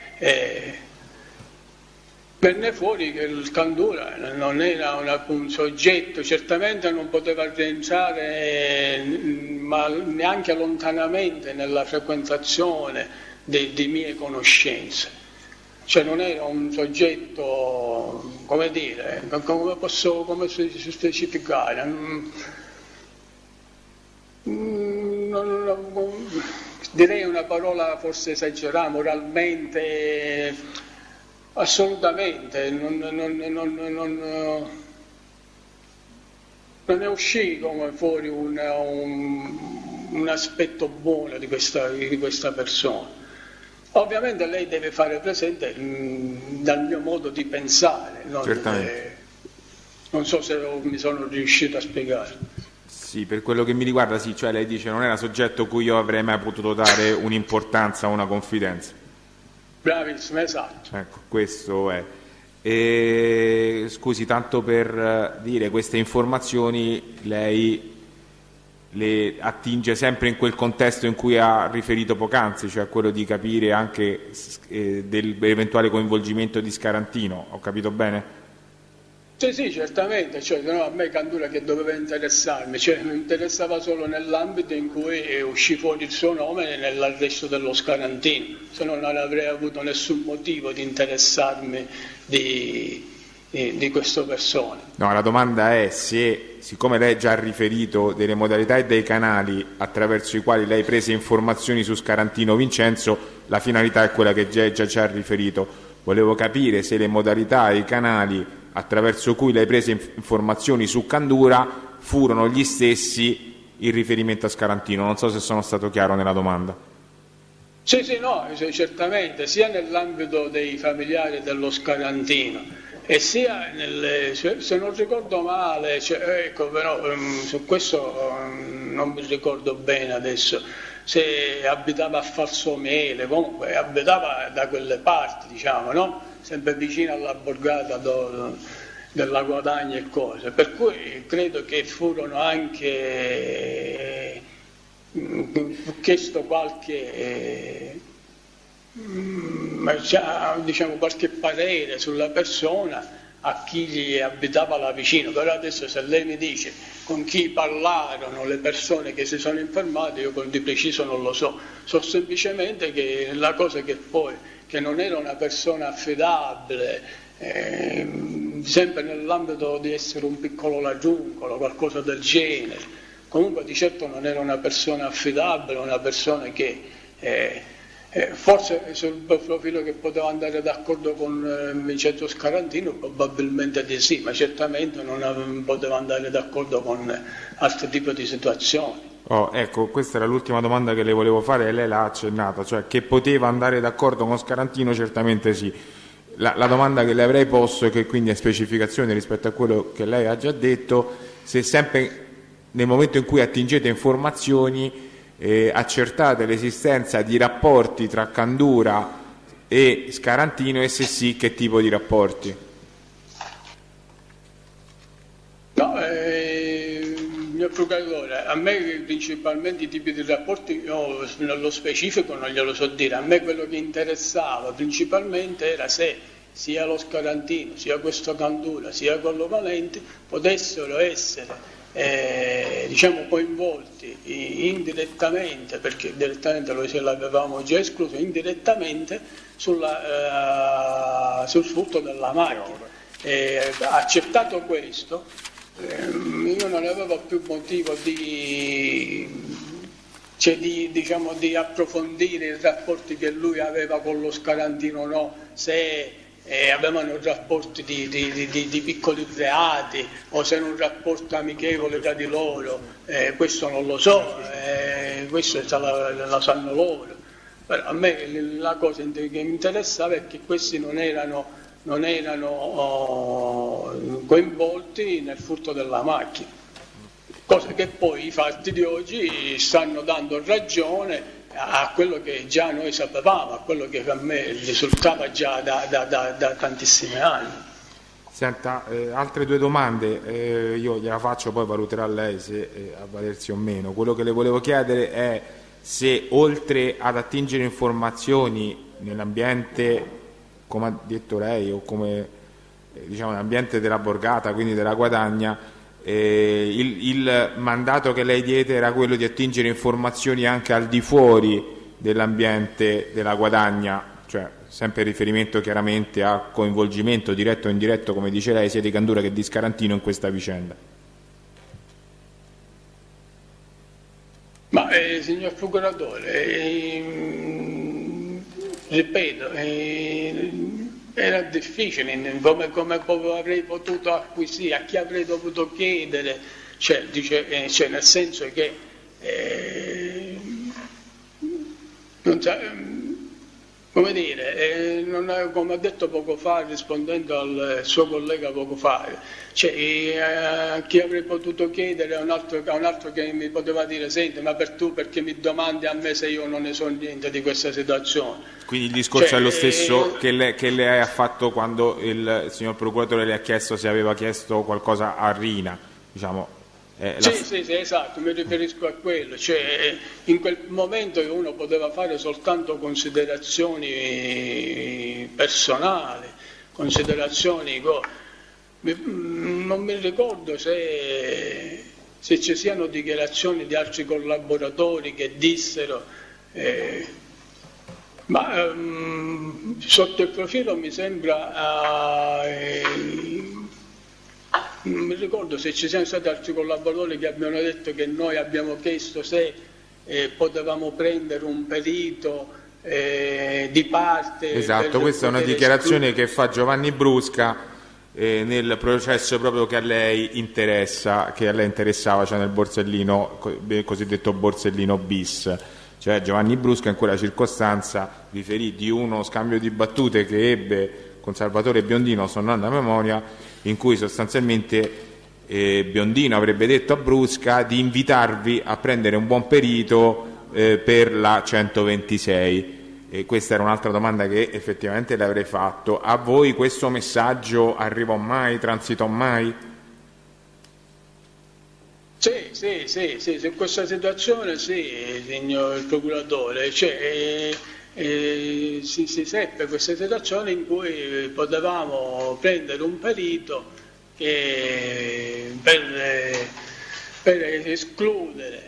venne fuori che il Candura non era un soggetto, certamente non poteva rientrare ma neanche lontanamente nella frequentazione di mie conoscenze. Cioè non era un soggetto, come dire, come specificare? Direi una parola forse esagerata, moralmente, assolutamente, non è uscito come fuori un aspetto buono di questa persona. Ovviamente lei deve fare presente dal mio modo di pensare, non so se mi sono riuscito a spiegare. Sì, per quello che mi riguarda sì, cioè lei dice non era soggetto cui io avrei mai potuto dare un'importanza o una confidenza. Bravissimo, esatto. Ecco, questo è. E, scusi, tanto per dire, queste informazioni lei le attinge sempre in quel contesto in cui ha riferito poc'anzi, cioè quello di capire anche dell'eventuale coinvolgimento di Scarantino, ho capito bene? Sì, certamente, cioè, no, a me Candura che doveva interessarmi, cioè, mi interessava solo nell'ambito in cui uscì fuori il suo nome nell'arresto dello Scarantino, se no non avrei avuto nessun motivo di interessarmi di queste persone. No, la domanda è se, siccome lei già ha riferito delle modalità e dei canali attraverso i quali lei prese informazioni su Scarantino Vincenzo, la finalità è quella che già ci ha riferito. Volevo capire se le modalità e i canali attraverso cui lei prese informazioni su Candura furono gli stessi in riferimento a Scarantino. Non so se sono stato chiaro nella domanda. Sì, no, certamente, sia nell'ambito dei familiari dello Scarantino e sia se non ricordo male, ecco, però su questo non mi ricordo bene adesso, se abitava a Falsomele, comunque abitava da quelle parti, diciamo, no? Sempre vicino alla borgata della Guadagna e cose, per cui credo che furono anche chiesto qualche diciamo qualche parere sulla persona a chi gli abitava là vicino, però adesso se lei mi dice con chi parlarono le persone che si sono informate, io di preciso non lo so semplicemente che la cosa che poi che non era una persona affidabile, sempre nell'ambito di essere un piccolo lagiuncolo, qualcosa del genere. Comunque di certo non era una persona affidabile, una persona che forse sul profilo che poteva andare d'accordo con Vincenzo Scarantino probabilmente di sì, ma certamente non poteva andare d'accordo con altri tipi di situazioni. Ecco, questa era l'ultima domanda che le volevo fare e lei l'ha accennata, cioè che poteva andare d'accordo con Scarantino, certamente sì. La domanda che le avrei posto, e che quindi è specificazione rispetto a quello che lei ha già detto, se sempre nel momento in cui attingete informazioni accertate l'esistenza di rapporti tra Candura e Scarantino e se sì, che tipo di rapporti? No, mio procuratore, a me principalmente i tipi di rapporti, io nello specifico non glielo so dire, a me quello che interessava principalmente era se sia lo Scarantino, sia questo Candura, sia quello Valenti potessero essere diciamo coinvolti indirettamente, perché direttamente lo l'avevamo già escluso, indirettamente sul furto della macchina. Accettato questo, io non avevo più motivo di approfondire i rapporti che lui aveva con lo Scarantino o no, se avevano rapporti di piccoli reati o se era un rapporto amichevole tra di loro, questo non lo so, questo la sanno loro. Però a me la cosa che mi interessava è che questi non erano coinvolti nel furto della macchina, cosa che poi i fatti di oggi stanno dando ragione a quello che già noi sapevamo, a quello che a me risultava già da tantissimi anni. Senta, altre due domande, io gliela faccio, poi valuterà lei se avvalersi o meno. Quello che le volevo chiedere è se oltre ad attingere informazioni nell'ambiente, come ha detto lei, o come diciamo nell'ambiente della borgata, quindi della Guadagna, il mandato che lei diede era quello di attingere informazioni anche al di fuori dell'ambiente della Guadagna, cioè sempre in riferimento chiaramente a coinvolgimento diretto o indiretto, come dice lei, sia di Candura che di Scarantino in questa vicenda. Ma signor procuratore, ripeto, era difficile, come avrei potuto acquisire, a chi avrei dovuto chiedere cioè, cioè nel senso che non come dire, come ha detto poco fa, rispondendo al suo collega poco fa, cioè, chi avrei potuto chiedere a un altro che mi poteva dire: senti, ma perché mi domandi a me se io non ne so niente di questa situazione? Quindi il discorso Cioè, è lo stesso che lei ha fatto quando il signor procuratore le ha chiesto se aveva chiesto qualcosa a Rina, diciamo. Sì, esatto, mi riferisco a quello, cioè in quel momento che uno poteva fare soltanto considerazioni personali, non mi ricordo se ci siano dichiarazioni di altri collaboratori che dissero, ma sotto il profilo mi sembra... non mi ricordo se ci siano stati altri collaboratori che abbiano detto che noi abbiamo chiesto se potevamo prendere un perito di parte. Esatto, questa è una dichiarazione che fa Giovanni Brusca nel processo proprio che a lei interessava, cioè nel Borsellino, cosiddetto Borsellino bis. Cioè Giovanni Brusca in quella circostanza riferì di uno scambio di battute che ebbe con Salvatore Biondino, sto andando a memoria, in cui sostanzialmente Biondino avrebbe detto a Brusca di invitarvi a prendere un buon perito per la 126. E questa era un'altra domanda che effettivamente le avrei fatto. A voi questo messaggio arrivò mai, transitò mai? Sì, su questa situazione sì, signor procuratore, cioè, si seppe questa situazione in cui potevamo prendere un perito per escludere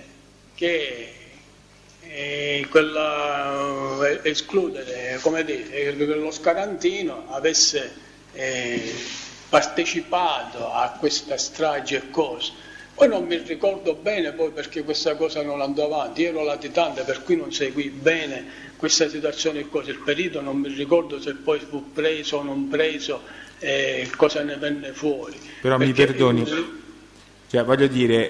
come dire, che lo Scarantino avesse partecipato a questa strage e cose. Poi non mi ricordo bene poi perché questa cosa non andò avanti, io ero latitante per cui non seguì bene questa situazione e cose, il perito non mi ricordo se poi fu preso o non preso, cosa ne venne fuori. Però mi perdoni, cioè voglio dire,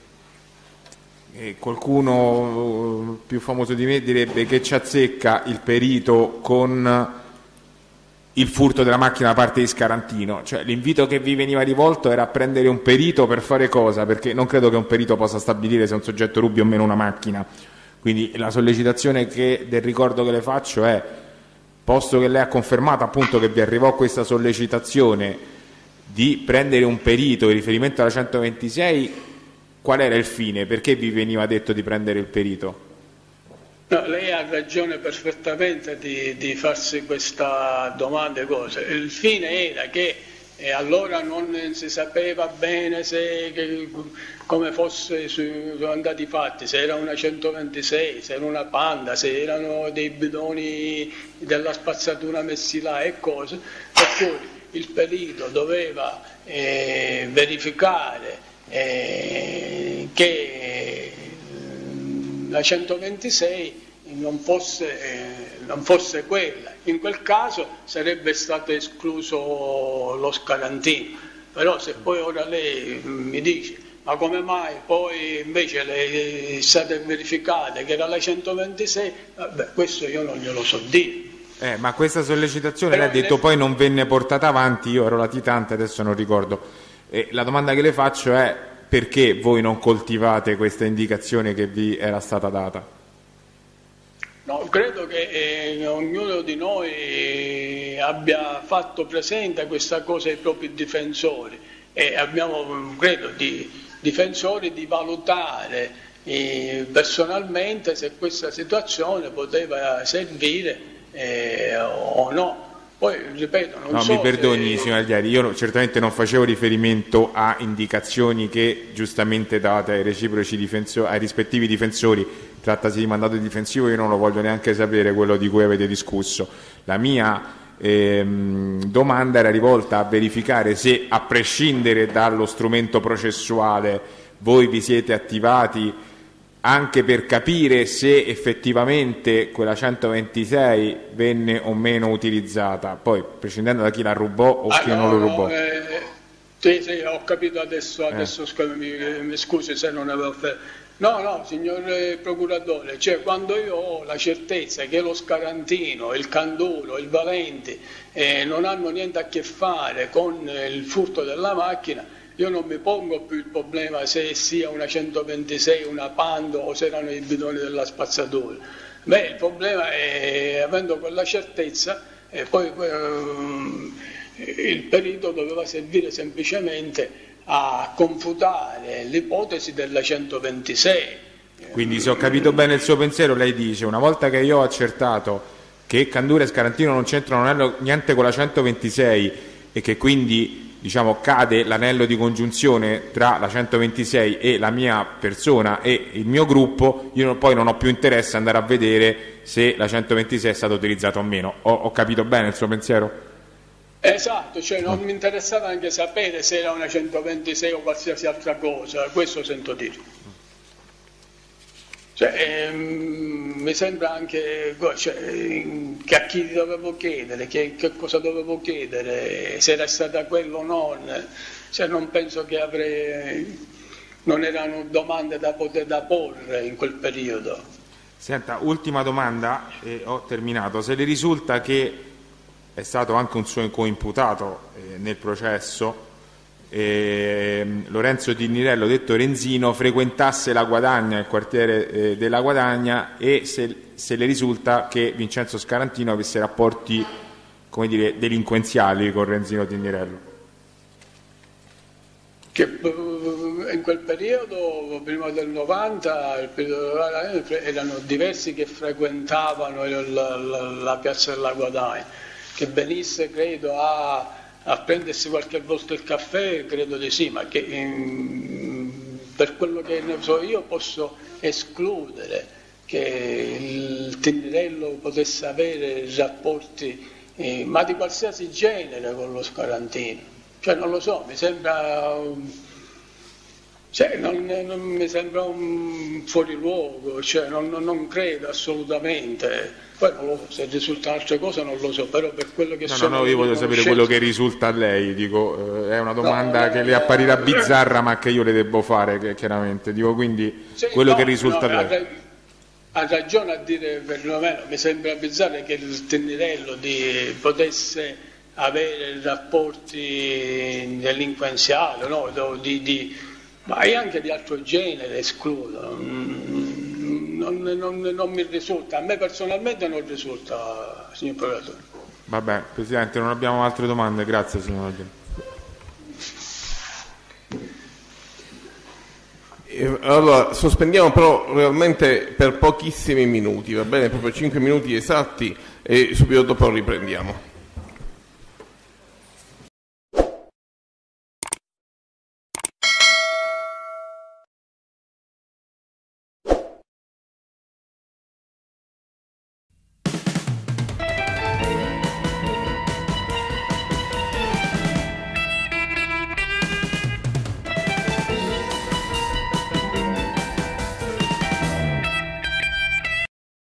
qualcuno più famoso di me direbbe che ci azzecca il perito con il furto della macchina da parte di Scarantino, cioè l'invito che vi veniva rivolto era a prendere un perito per fare cosa? Perché non credo che un perito possa stabilire se un soggetto rubi o meno una macchina. Quindi la sollecitazione del ricordo che le faccio è, posto che lei ha confermato appunto che vi arrivò questa sollecitazione di prendere un perito in riferimento alla 126, qual era il fine? Perché vi veniva detto di prendere il perito? No, lei ha ragione perfettamente di farsi questa domanda e cose. Il fine era che allora non si sapeva bene come fosse sono andati i fatti, se era una 126, se era una Panda, se erano dei bidoni della spazzatura messi là e cose, per cui il perito doveva verificare che la 126 non fosse quella. In quel caso sarebbe stato escluso lo Scarantino, però se poi ora lei mi dice ma come mai poi invece le state verificate che era la 126, questo io non glielo so dire. Ma questa sollecitazione lei ha detto poi non venne portata avanti, io ero latitante, adesso non ricordo. La domanda che le faccio è: perché voi non coltivate questa indicazione che vi era stata data? No, credo che ognuno di noi abbia fatto presente questa cosa ai propri difensori e abbiamo, credo, difensori di valutare personalmente se questa situazione poteva servire o no. Poi, ripeto, non so mi perdoni, signor Agliari, io certamente non facevo riferimento a indicazioni che giustamente date ai rispettivi difensori. Trattasi di mandato difensivo, io non lo voglio neanche sapere quello di cui avete discusso. La mia domanda era rivolta a verificare se, a prescindere dallo strumento processuale, voi vi siete attivati anche per capire se effettivamente quella 126 venne o meno utilizzata, poi prescindendo da chi la rubò o chi non lo rubò. Sì, ho capito adesso mi scusi se non avevo No, signor procuratore, cioè quando io ho la certezza che lo Scarantino, il Canduro, il Valenti non hanno niente a che fare con il furto della macchina, io non mi pongo più il problema se sia una 126, una Pando o se erano i bidoni della spazzatura. Beh, il problema è, avendo quella certezza, poi il perito doveva servire semplicemente a confutare l'ipotesi della 126. Quindi, se ho capito bene il suo pensiero, lei dice: una volta che io ho accertato che Candura e Scarantino non c'entrano niente con la 126 e che quindi, diciamo, cade l'anello di congiunzione tra la 126 e la mia persona e il mio gruppo, io poi non ho più interesse ad andare a vedere se la 126 è stata utilizzata o meno. Ho capito bene il suo pensiero? Esatto, cioè non mi interessava anche sapere se era una 126 o qualsiasi altra cosa, questo sento dire. Cioè, mi sembra anche che a chi dovevo chiedere, che cosa dovevo chiedere, se era stata quello o non, cioè, non penso che non erano domande da porre in quel periodo. Senta, ultima domanda e ho terminato. Se le risulta che è stato anche un suo coimputato nel processo, Lorenzo Tinnirello, detto Renzino, frequentasse la Guadagna, il quartiere della Guadagna, e se le risulta che Vincenzo Scarantino avesse rapporti, come dire, delinquenziali con Renzino Tinnirello. Che in quel periodo, prima del 90, il periodo erano diversi che frequentavano la piazza della Guadagna. Che venisse, credo, a prendersi qualche volta il caffè, credo di sì, ma che per quello che ne so io posso escludere che il Tinnirello potesse avere rapporti, ma di qualsiasi genere, con lo Scarantino. Cioè non lo so, mi sembra... Cioè, non mi sembra un fuoriluogo, cioè, non credo assolutamente. Poi non lo so, se risultano altre cose non lo so, però per quello che sono... No, io voglio sapere quello che risulta a lei, dico, è una domanda che le apparirà bizzarra, ma che io le devo fare, chiaramente, dico, quindi sì, quello che risulta a lei. Ha ragione a dire, perlomeno, mi sembra bizzarro che il Tinnirello potesse avere rapporti delinquenziali, no? Ma anche di altro genere, escludo. Non mi risulta, a me personalmente non risulta, signor Procuratore. Vabbè, Presidente, non abbiamo altre domande, grazie signor Agli. Allora, sospendiamo però realmente per pochissimi minuti, va bene? Proprio 5 minuti esatti e subito dopo riprendiamo.